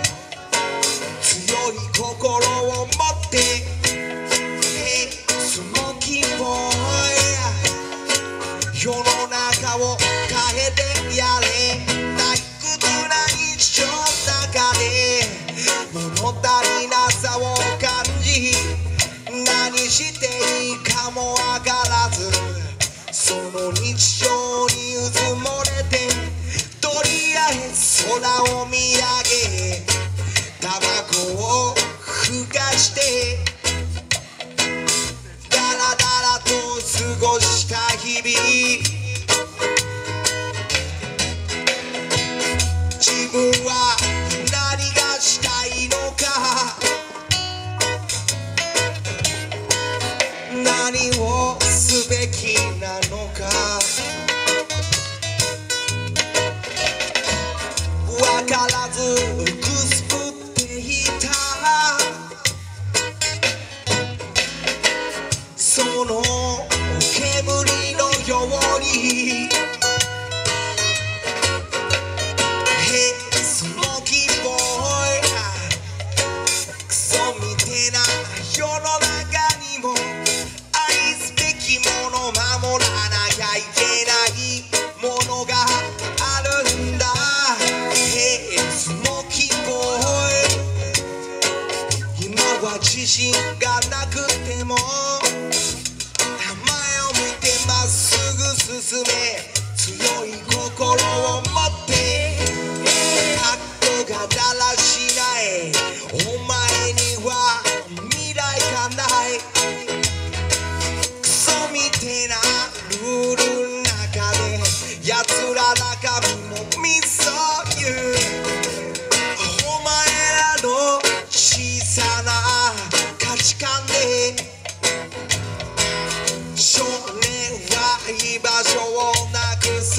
強い心を持ってスモーキーボーイ世の中を変えてやれ退屈な日常の中で物足りなさを感じ何していいかもわからずその日常にうずもれてとりあえず空を見上げタバコをふかしてダラダラと過ごした日々自分は何がしたいのか何をすべきなのかわからずくすぶっていたその煙のようにスモーキーボーイクソみてえな世の中にも愛すべきもの守らなきゃいけないものがあるんだスモーキーボーイ今は自信がなくても前を向いてまっすぐ進め強い心を持ってあっこがだらしないお前には未来がないクソみてえなルールの中で奴ら中身も見そういうお前らの小さな価値観で少年は居場所をなくす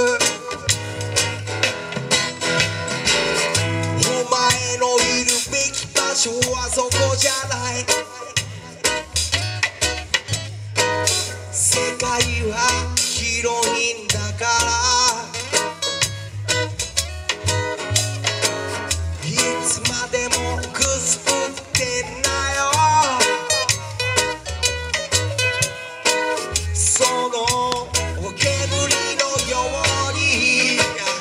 お前のいるべき場所はそこじゃない世界は広いんだからいつまでもくすぶってんなよその煙のように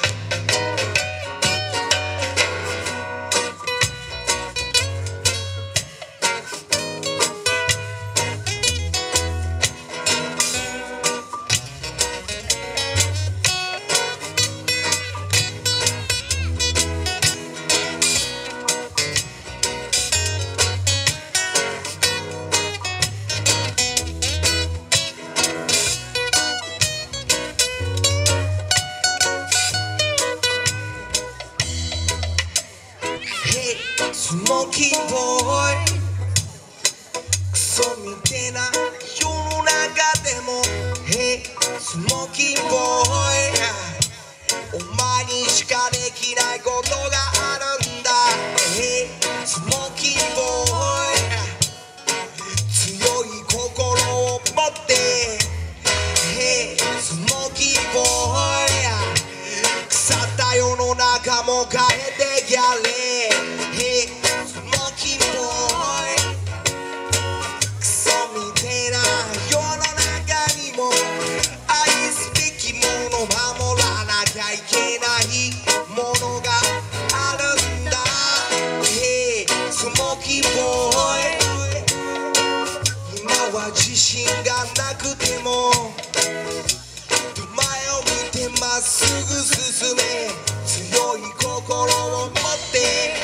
スモーキーボーイクソみてえな世の中でもヘイスモーキーボーイお前にしかできないことがあるんだヘイスモーキーボーイ強い心を持ってヘイスモーキーボーイ腐った世の中も変えてやれスモーキーボーイクソみてえな世の中にも愛すべきもの守らなきゃいけないものがあるんだスモーキーボーイ今は自信がなくても前を見てまっすぐ進め強い心を持って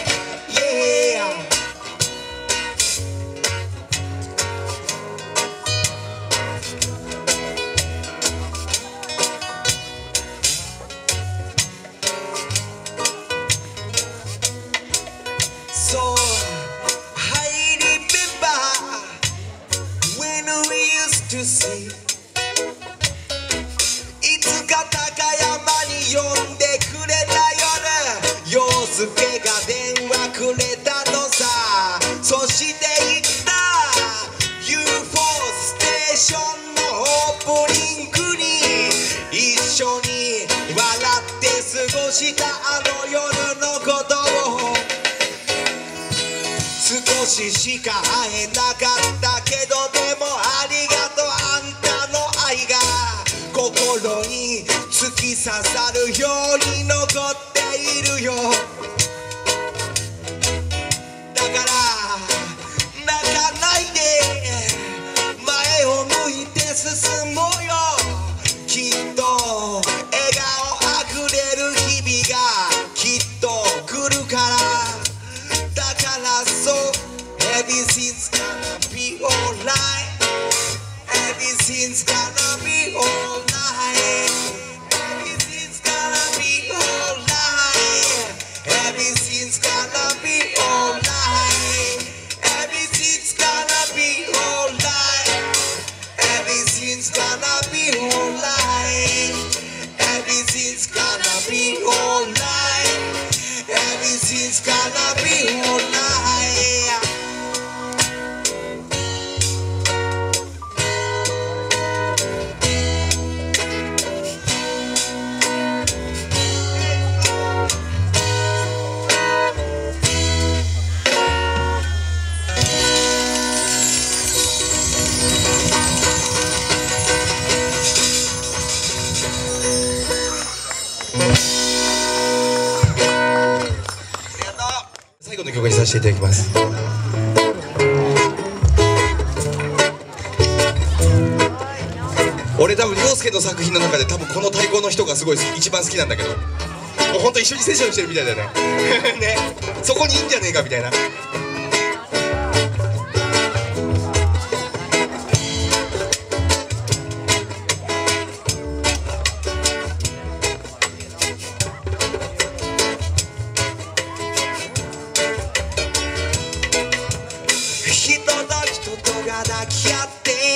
So I remember when we used to see いつか高山に呼んでくれた夜陽介が電話くれたのさそして言った ユーフォー ステーションのオープニングに一緒に笑って過ごしたあの夜のことを少ししか会えなかったけど、でもありがとう、あんたの愛が心に突き刺さるように残っているよ。だから泣かないで前を向いて進もうよ。きっと笑顔あふれる日々がきっと来るから。だからそう Everything's gonna be alright, Everything's gonna be alright, Everything's gonna be alright, Everything's gonna be alright, Everything's gonna be alright, Everything's gonna be alright, Everything's gonna be alright, Everything's gonna be alright. 最後の曲にさせていただきます。俺多分陽介の作品の中で多分この太鼓の人がすごい一番好きなんだけど、もうほんと一緒にセッションしてるみたいだよねね、そこにいいんじゃねえかみたいな。人と人とが抱き合って、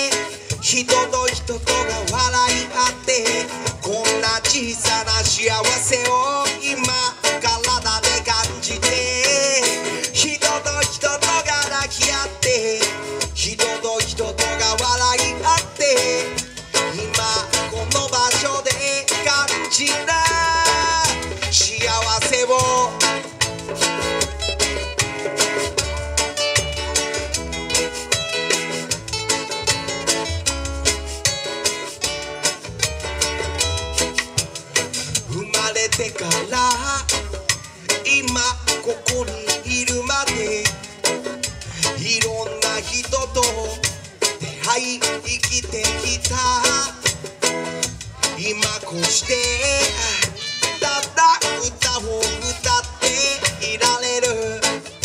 人と人とが笑い合って、こんな小さな幸せを今体で感じて、人と人とが抱き合って、人と人とが笑い合って、今この場所で感じた幸せをてから今ここにいるまで、いろんな人と出会い生きてきた。今こうしてただ歌を歌っていられる、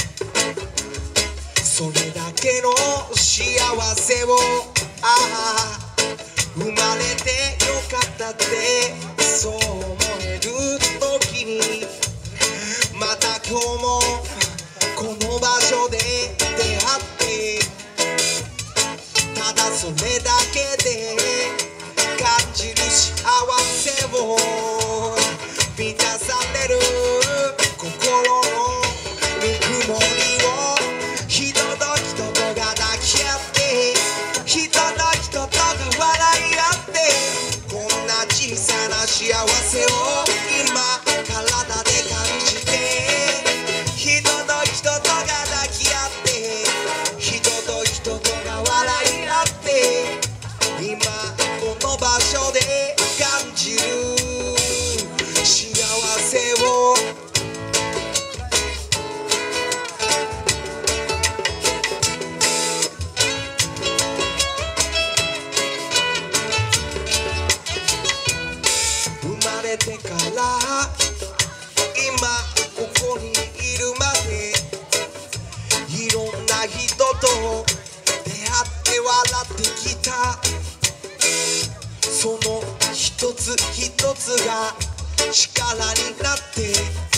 それだけの幸せを、ああ生まれてよかったってそう思える時に、また今日もこの場所で出会って、ただそれだけで感じる幸せを満たされる心のぬくもりを、人と人とが抱き合って、人と人とが笑い合って、こんな小さな幸せを今体で感じて、人と人とが抱き合って、人と人とが笑い合って、今この場所で感じる幸せをてから今ここにいるまで、いろんな人と出会って笑ってきた。その一つ一つが力になって、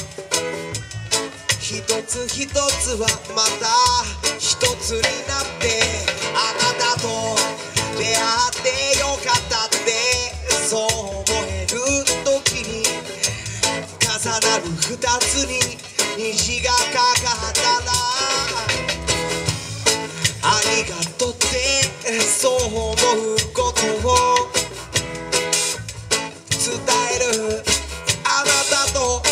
一つ一つはまた一つになって、あなたと出会ってよかったってそう思える時に、重なる二つに虹がかかったら、ありがとうってそう思うことを伝える、あなたと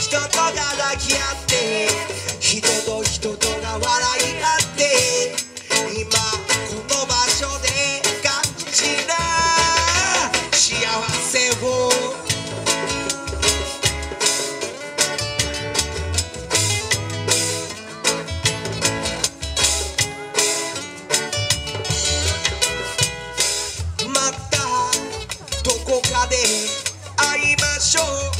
人とが抱き合って人と人とが笑い合って今この場所で感じる幸せをまたどこかで会いましょう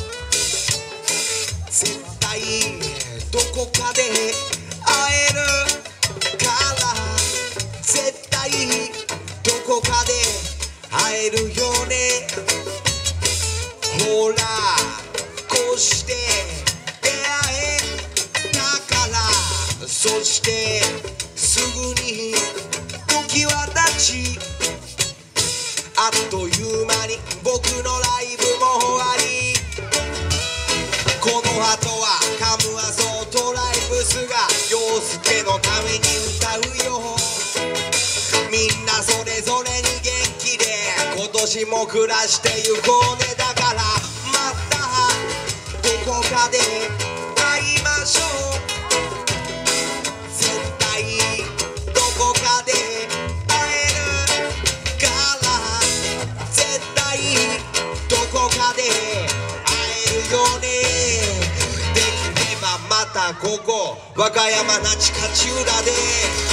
絶対どこかで会えるから絶対どこかで会えるよねほらこうして出会えたからそしてすぐに時は経ちあっという間に僕のライブも終わりこの後はカムアソートライブスが陽介のために歌うよみんなそれぞれに元気で今年も暮らしてゆこうねだからまたどこかで会いましょう絶対どこかで会えるから絶対どこかで会えるよねできればまたここ和歌山那智勝浦で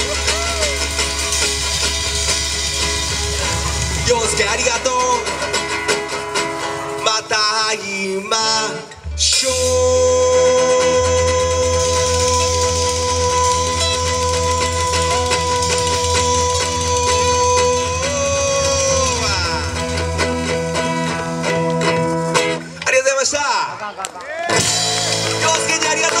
陽介ありがとうまた会いましょうありがとうございました陽介ちゃんありがとう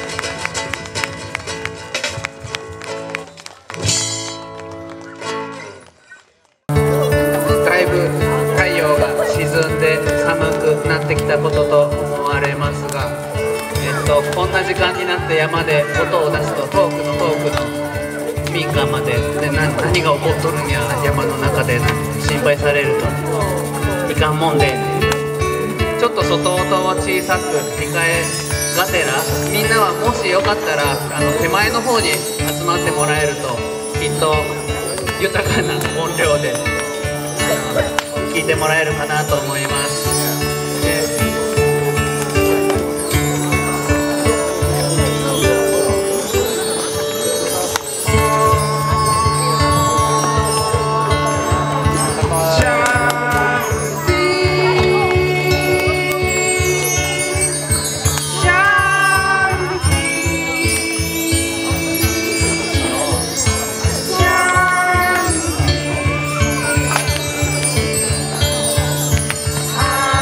だいぶ太陽が沈んで寒くなってきたことと思われますが、えっと、こんな時間になって山で音を出すと遠くの遠くの民家まででな何が起こっとるんや山の中で心配されるといかんもんでちょっと外音を小さく控えがてらみんなはもしよかったらあの手前の方に集まってもらえるときっと豊かな音量で聞いてもらえるかなと思います。 あ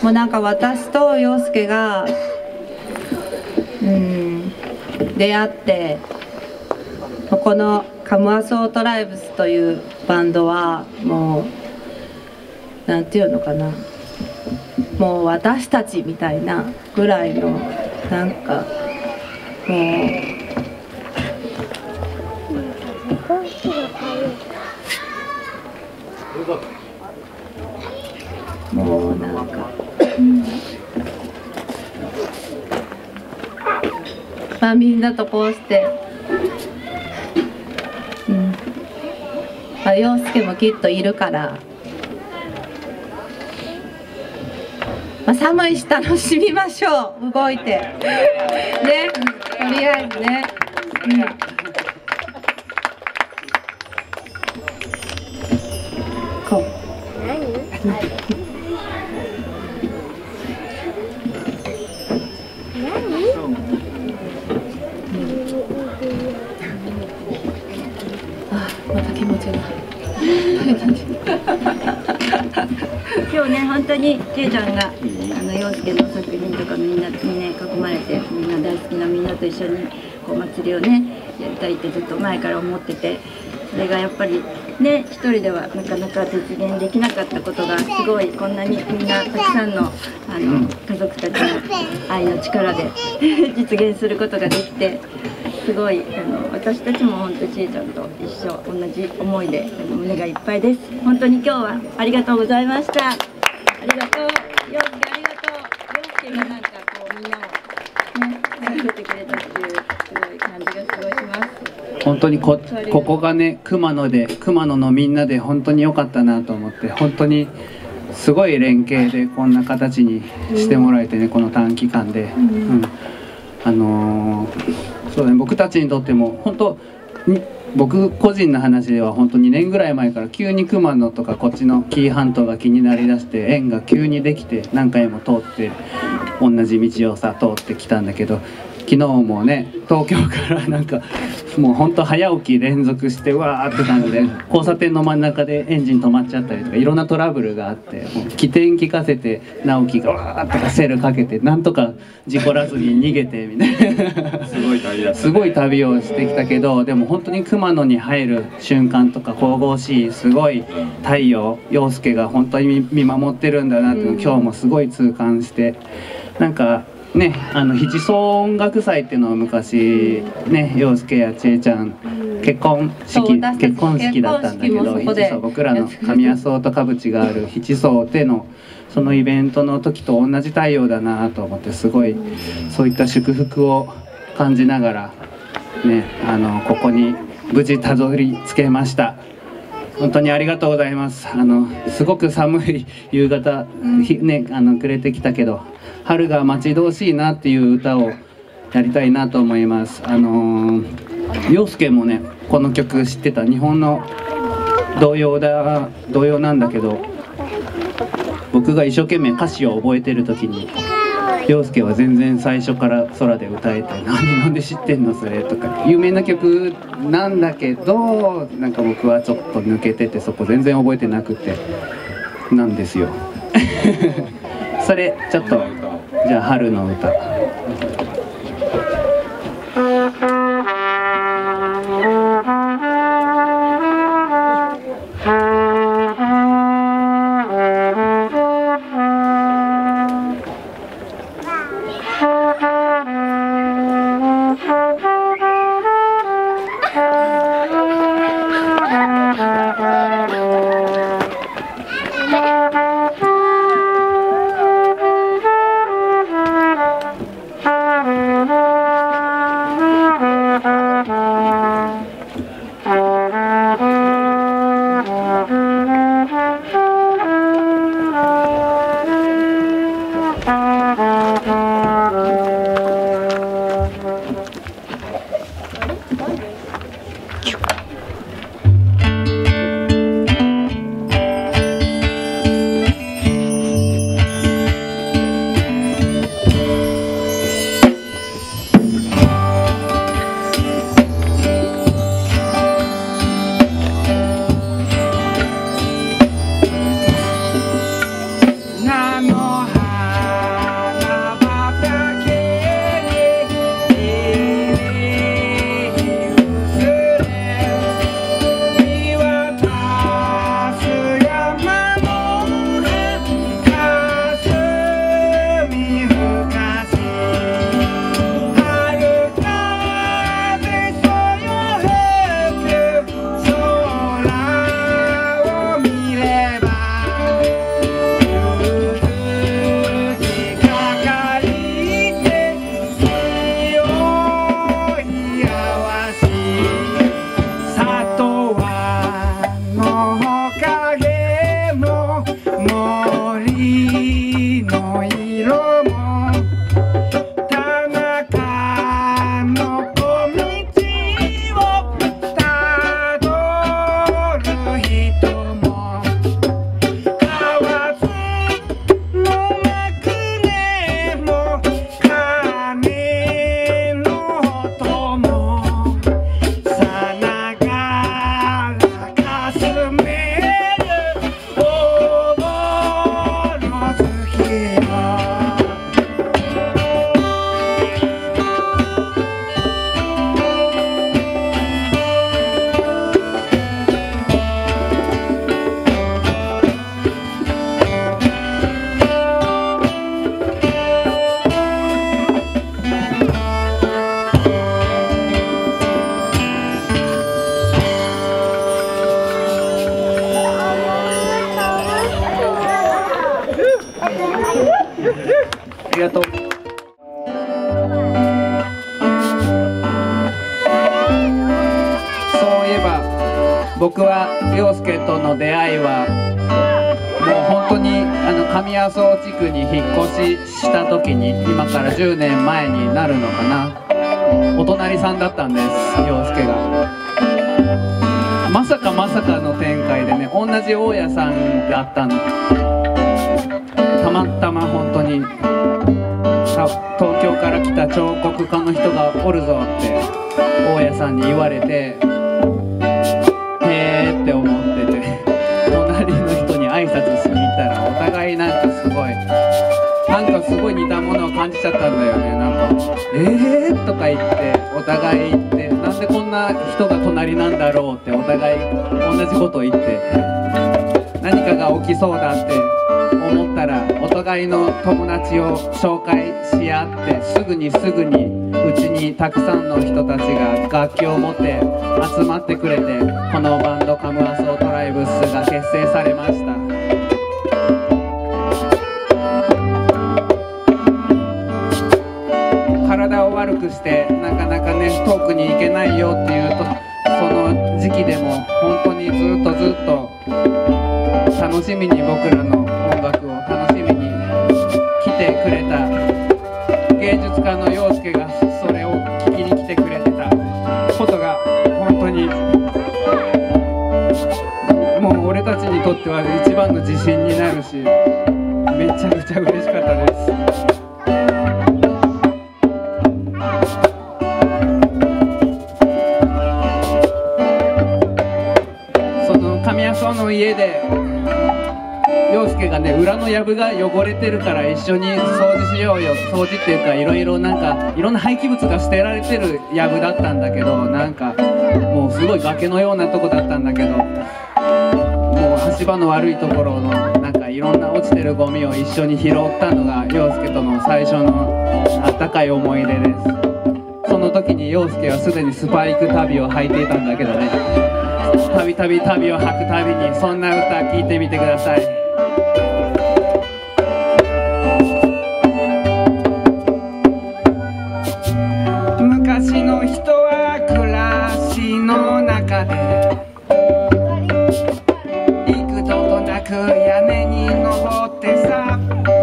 もうなんか私と陽介がうん出会って、このカムアソートライブスというバンドはもうなんていうのかな、もう私たちみたいなぐらいのなんかもうもうなんか、うん、まあみんなとこうして、うん、まあ陽介もきっといるから、まあ、寒いし楽しみましょう、動いてね、とりあえずね、うん、こうあ、また気持ちが今日ね、本当にちえちゃんがあの陽介の作品とかみんなにね囲まれて、みんな大好きなみんなと一緒にこう祭りをねやりたいってずっと前から思ってて、それがやっぱりね一人ではなかなか実現できなかったことが、すごいこんなにみんなたくさんのあの家族たちの愛の力で実現することができて、すごいあの私たちも本当ちえちゃんと一緒同じ思いであの胸がいっぱいです。本当に今日はありがとうございました。ありがとう陽介、ありがとう陽介がなんかこうみんなをね助けてくれたっていうすごい感じがすごいします。 本当に こ, ここがね熊野で熊野のみんなで本当に良かったなと思って、本当にすごい連携でこんな形にしてもらえてね、この短期間で、うん、あのー、そうだね、僕たちにとっても本当に僕個人の話では本当にねんぐらい前から急に熊野とかこっちの紀伊半島が気になりだして、縁が急にできて何回も通って同じ道をさ通ってきたんだけど、昨日もね東京からなんかもうほんと早起き連続してうわーって感じで交差点の真ん中でエンジン止まっちゃったりとかいろんなトラブルがあって、もう起点聞かせて直樹がわーってかセルかけてなんとか事故らずに逃げてみたいなすごい旅だったね。すごい旅をしてきたけど、でも本当に熊野に入る瞬間とか神々しいすごい太陽、陽介が本当に見守ってるんだなっていうのを今日もすごい痛感して、なんかね、あの七層音楽祭っていうのを昔ね陽介やちえちゃん結婚式結婚式だったんだけど、七層僕らの神谷荘とかぶちがある七層でのそのイベントの時と同じ太陽だなと思って、すごいそういった祝福を感じながらね、あのここに無事たどり着けました。本当にありがとうございます。あのすごく寒い夕方、ね、あの暮れてきたけど春が待ち遠しいなっていう歌をやりたいなと思います。あのー、陽介もねこの曲知ってた。日本の童謡だ童謡なんだけど、僕が一生懸命歌詞を覚えてる時に陽介は全然最初から空で歌えて「何なんで知ってんのそれ」とか有名な曲なんだけど、なんか僕はちょっと抜けててそこ全然覚えてなくてなんですよそれちょっとじゃあ春の歌。 僕は陽介との出会いはもう本当にあの上阿蘇地区に引っ越しした時に、今からじゅうねんまえになるのかな、お隣さんだったんです、陽介が。まさかまさかの展開でね、同じ大家さんだったの。たまたま本当に東京から来た彫刻家の人がおるぞって大家さんに言われて、へーって思ってて、隣の人に挨拶しに行ったら、お互いなんかすごいなんかすごい似たものを感じちゃったんだよね。なんか「えー?」とか言ってお互い言って、なんでこんな人が隣なんだろうってお互い同じことを言って、何かが起きそうだって思ったら、お互いの友達を紹介し合って、すぐにすぐにうちにたくさんの人たちが楽器を持って集まってくれて、このバンドカムアソートライブスが結成されました。体を悪くしてなかなかね遠くに行けないよっていうと、その時期でも本当にずっとずっと楽しみに僕らの音楽を楽しみに来てくれた芸術家の陽介が、それを聞きに来てくれてたことが本当にもう俺たちにとっては一番の自信になるし、めちゃくちゃ嬉しかったです。の家で陽介がね、裏の藪が汚れてるから一緒に掃除しようよ、掃除っていうかいろいろなんかいろんな廃棄物が捨てられてる藪だったんだけど、なんかもうすごい崖のようなとこだったんだけど、もう足場の悪いところのなんかいろんな落ちてるゴミを一緒に拾ったのが陽介との最初のあったかい思い出です。その時に陽介はすでにスパイク足袋を履いていたんだけどね、たびたび足袋を履くたびにそんな歌聴いてみてください。昔の人は暮らしの中で幾度となく屋根に登ってさ、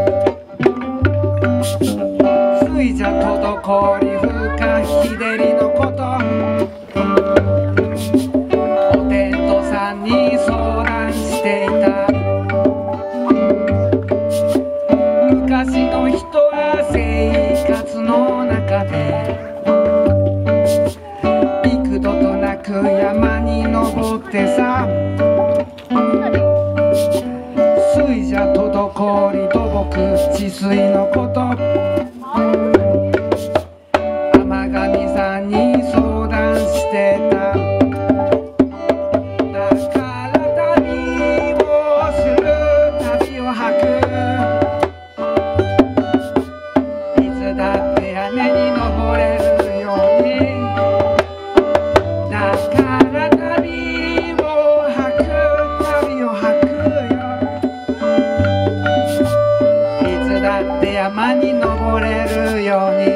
ついじゃ滞り不可日照りのこと、に相談していた。昔の人は生活の中で幾度となく山に登ってさ、水じゃ滞り土木治水のこと、天神さんに相談してた。山に登れるように、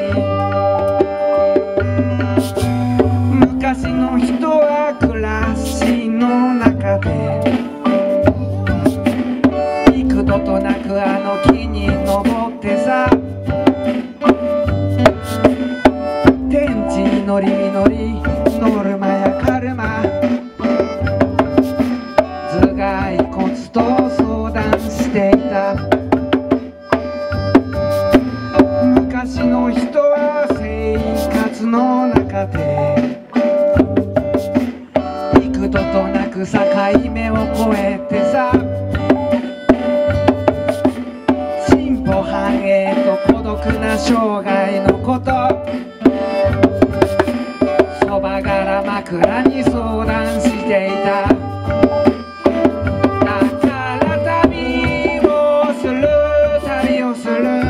昔の人は暮らしの中で幾度となくあの木に登ってさ、天地に乗り乗りノルマやカルマ頭蓋骨と相談していた。昔の人は生活の中で幾度となく境目を越えてさ、進歩繁栄と孤独な生涯のこと、そばから枕に相談していた。だから旅をする旅をする、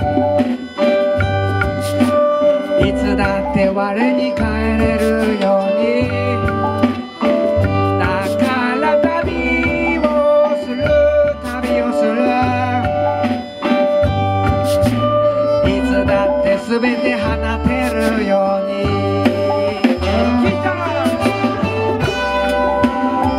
いつだって我に帰れるように、だから旅をする旅をする、いつだって全て放てるように。ギター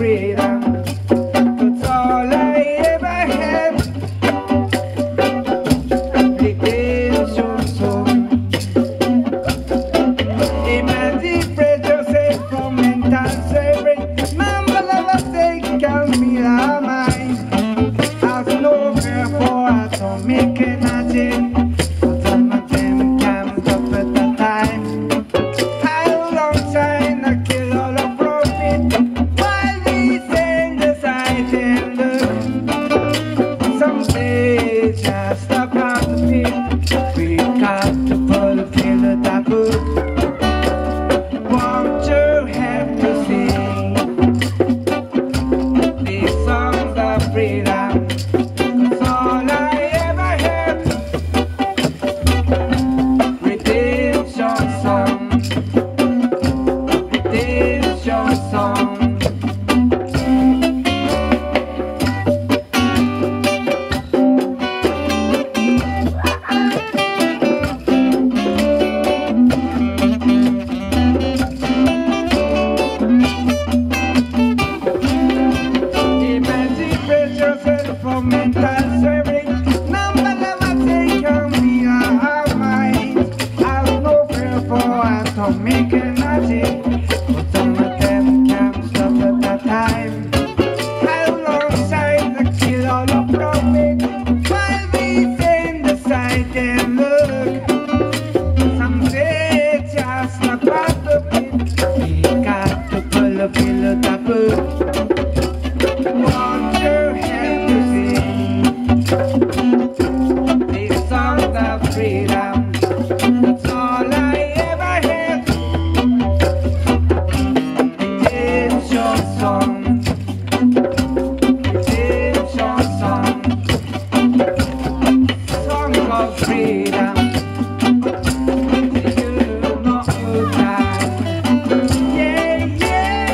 freedom. That's all I ever had. Redemption song. Emancipate yourself from mental slavery. Number of mistakes can be our mind. Has no fear for atomic energy. Some of them can stop at the time. How long time I kill all the profit while we stand aside and look. Some say just about the pit. We got to fulfill the taboo. Won't you have to sing these songs of freedom? 'Cause all I ever had, redemption song, redemption song. Emancipate yourself from mental slavery. Number never take on me our minds. I've no fear for atomic energy. But some of them can't stop at that time. How long side I kill all the profit while we stand aside and look. Some say just about the pit. We got to pull a bill of taboo. Won't you have to sing these songs of freedom? That's all I ever had. Redemption song, redemption song, song of freedom. You know that, yeah, yeah.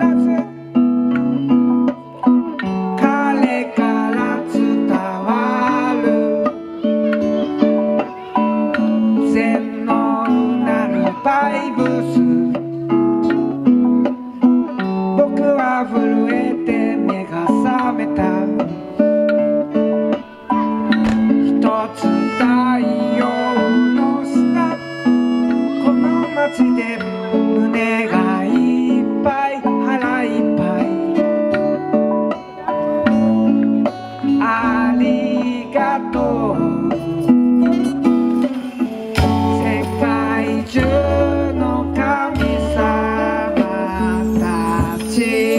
Kale kara tsutawaru つ太陽の下この街で胸がいっぱい腹いっぱいありがとう世界中の神様たち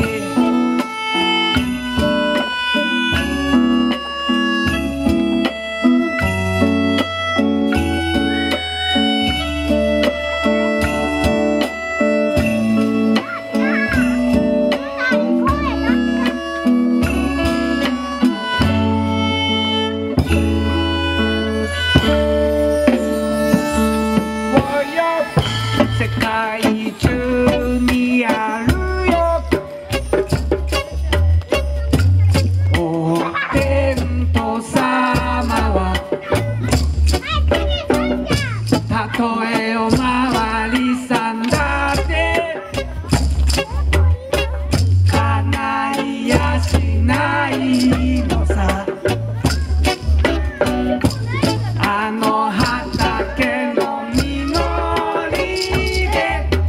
世界中にあるよお天道様はたとえおまわりさんだって叶いやしないのさあの畑の実りで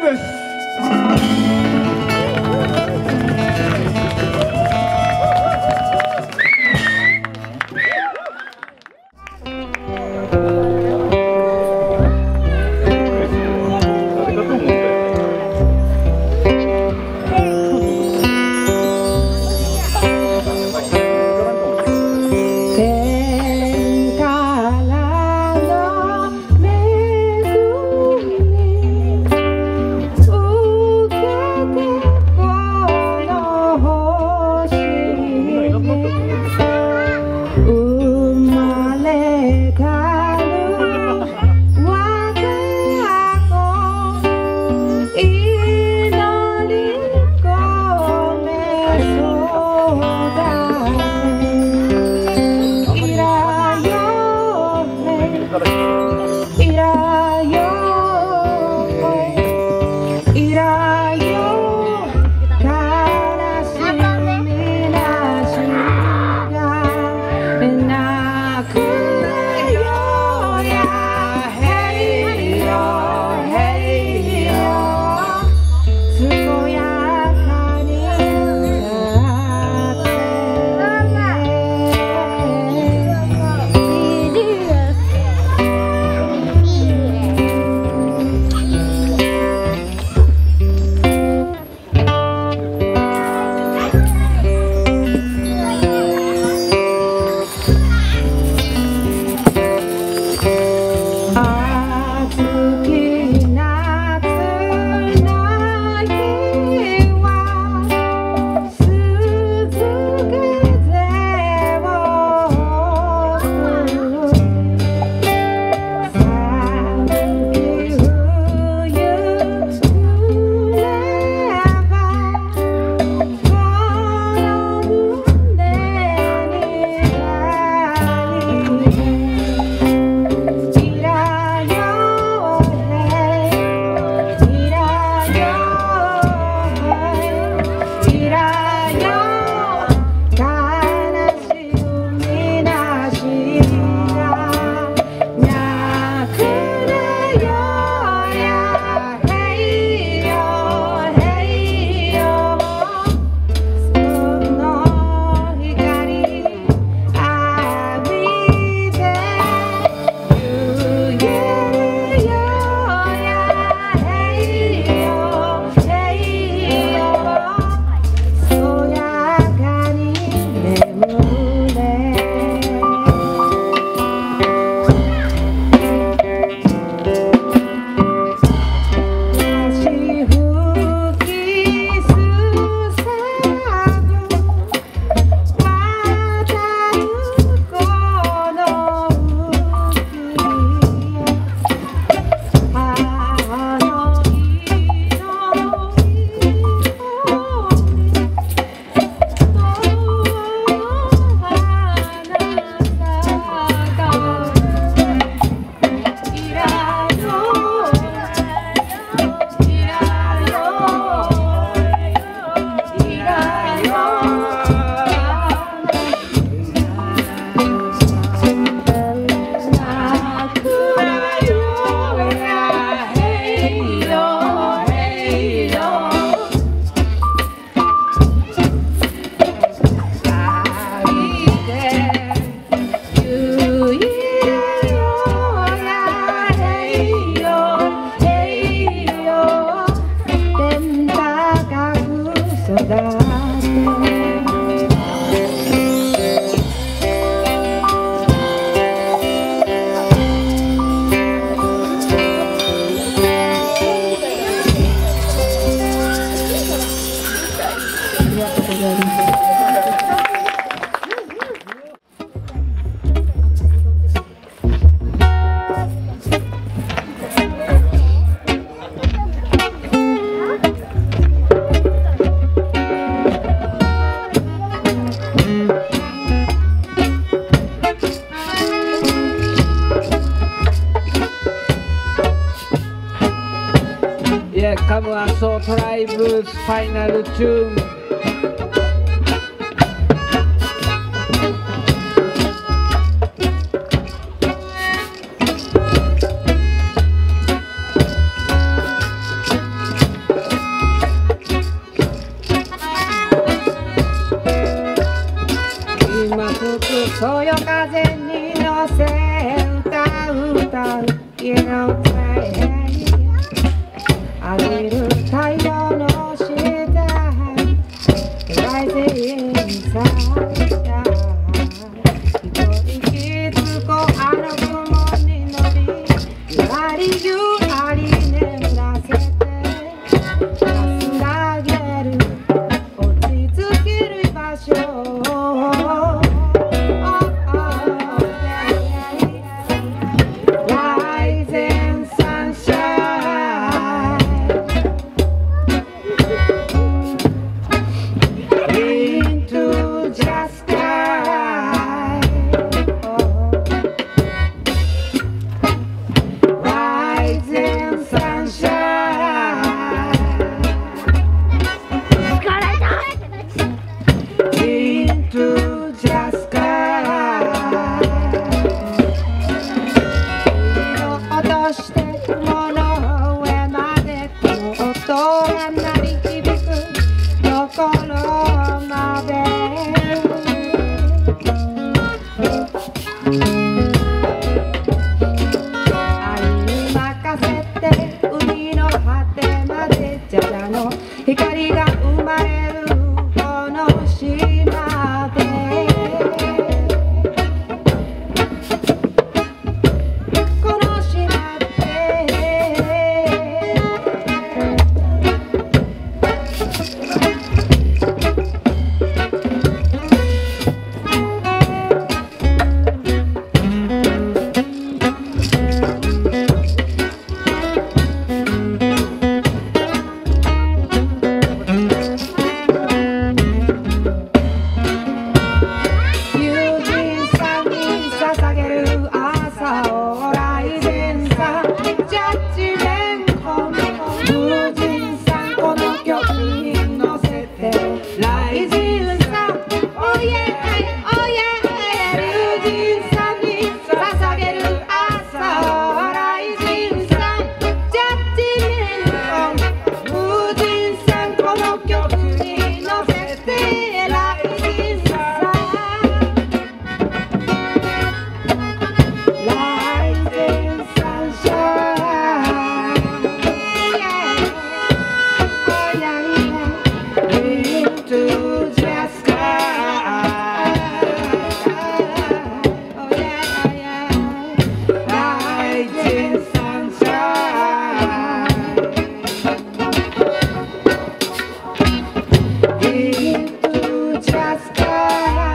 です。 Come and so try Blues final tune. まつくそよ風に乗せ歌う歌う家の手浴びる太陽の下 Rising sun 一人きつこあの雲に乗りゆらりゆらり眠らせて安らげる落ち着ける場所 Rising sunshine into the sky. Rising sunshine into the sky. 落として雲の上までこの音が鳴り響くところまで愛に任せて海の果てまでじゃじゃの光が生まれるこの島でこの島で友人さんに捧げる朝をライゼンさんジャッジメント友人さんこの曲に乗せてライゼンさん Oh yeah Oh yeah 友人さんに捧げる朝をライゼンさんジャッジメント友人さんこの曲に乗せてライゼンさん Rising sunshine, yeah, oh yeah, yeah, into the sky, oh yeah, yeah, rising sunshine, into the sky.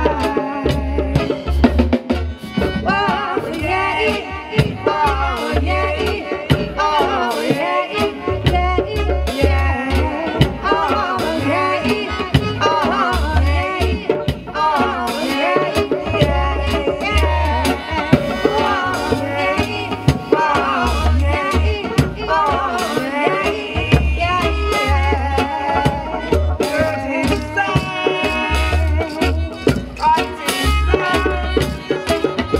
Oh yeah, oh yeah, oh yeah, yeah, yeah. Oh yeah, oh yeah, oh yeah, yeah, yeah. Oh yeah, oh yeah, oh yeah, yeah, yeah. Rising sun, rising sun.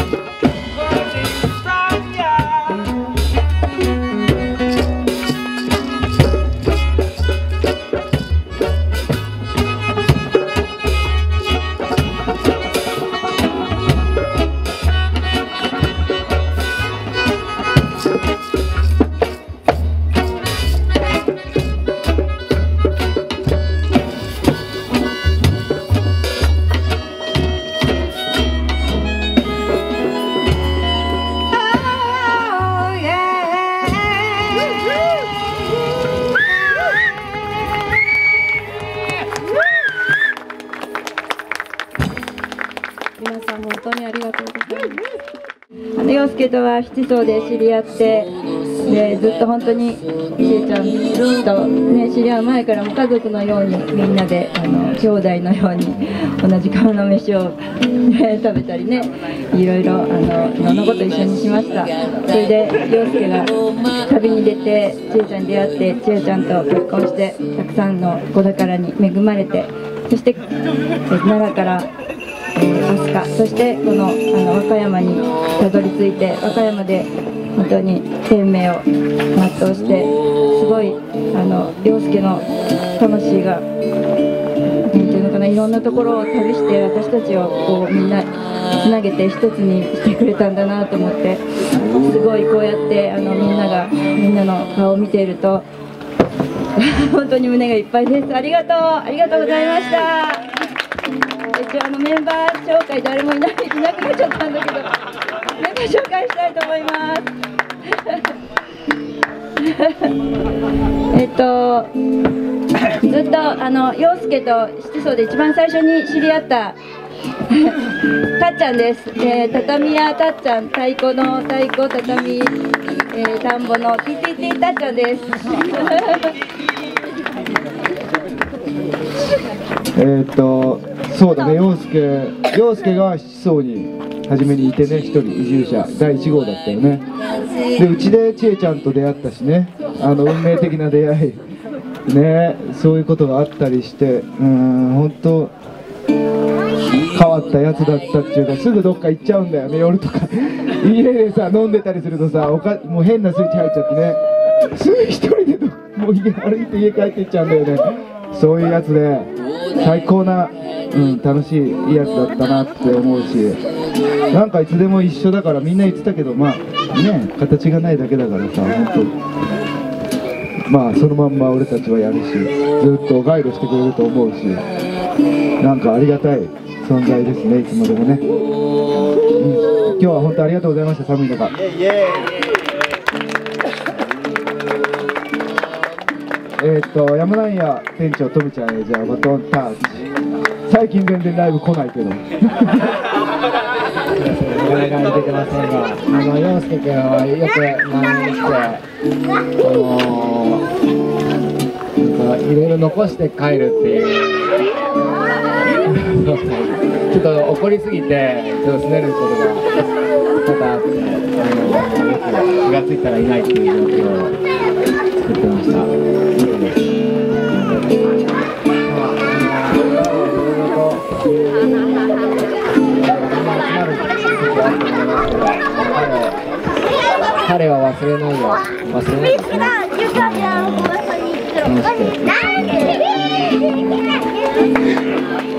Oh yeah. 皆さん本当にありがとうございます。あの陽介とは七層で知り合って、でずっと本当にしえちゃんと、ね、知り合う前からも家族のようにみんなであの兄弟のように同じ釜の飯を食べたりね、いろいろあのいろんなこと一緒にしました。それで陽介が旅に出てちえちゃんに出会って、ちえちゃんと結婚してたくさんの子宝に恵まれて、そして奈良からえー、飛鳥、そしてこのあの和歌山にたどり着いて、和歌山で本当に天命を全うして、すごいあの陽介の魂がなんていうのかな、 いろんなところを旅して私たちをこうみんなつなげて一つにしてくれたんだなと思って、すごいこうやってあのみんながみんなの顔を見ていると本当に胸がいっぱいです。ありがとうありがとうございました。一応あのメンバー紹介誰もいないいなくなっちゃったんだけど、メンバー紹介したいと思います。えっとずっとあの陽介と七層で一番最初に知り合ったたっちゃんです。えー、畳屋たっちゃん、太鼓の太鼓畳、えー、田んぼのティティティたっちゃんです。 えっとそうだね、陽介陽介が七層に初めにいてね、一人移住者だいいち号だったよね。でうちで千恵ちゃんと出会ったしね、あの運命的な出会いね、そういうことがあったりして、うーん本当変わったやつだったっていうか、すぐどっか行っちゃうんだよね、夜とか家でさ飲んでたりするとさ、おかもう変なスイッチ入っちゃってね、すぐ一人でどもう家歩いて家帰っていっちゃうんだよね。そういうやつで最高な、うん、楽しいいいやつだったなって思うし、なんかいつでも一緒だからみんな言ってたけど、まあね形がないだけだからさ、本当まあそのまんま俺たちはやるし、ずっとガイドしてくれると思うし、なんかありがたい存在ですね、いつまでもね、うん、今日は本当ありがとうございました。寒い中えっと山南屋店長とみちゃんへ、じゃあバトンタッチ。最近全然ライブ来ないけどなかなか出てませんが、あの陽介君はよく来日してあのー、いろいろ残して帰るっていうちょっと怒りすぎてちょっとすねることが多々あって、あのよく気がついたらいないっていう状況を作ってました。彼は忘れないよ、忘れないですね。楽しく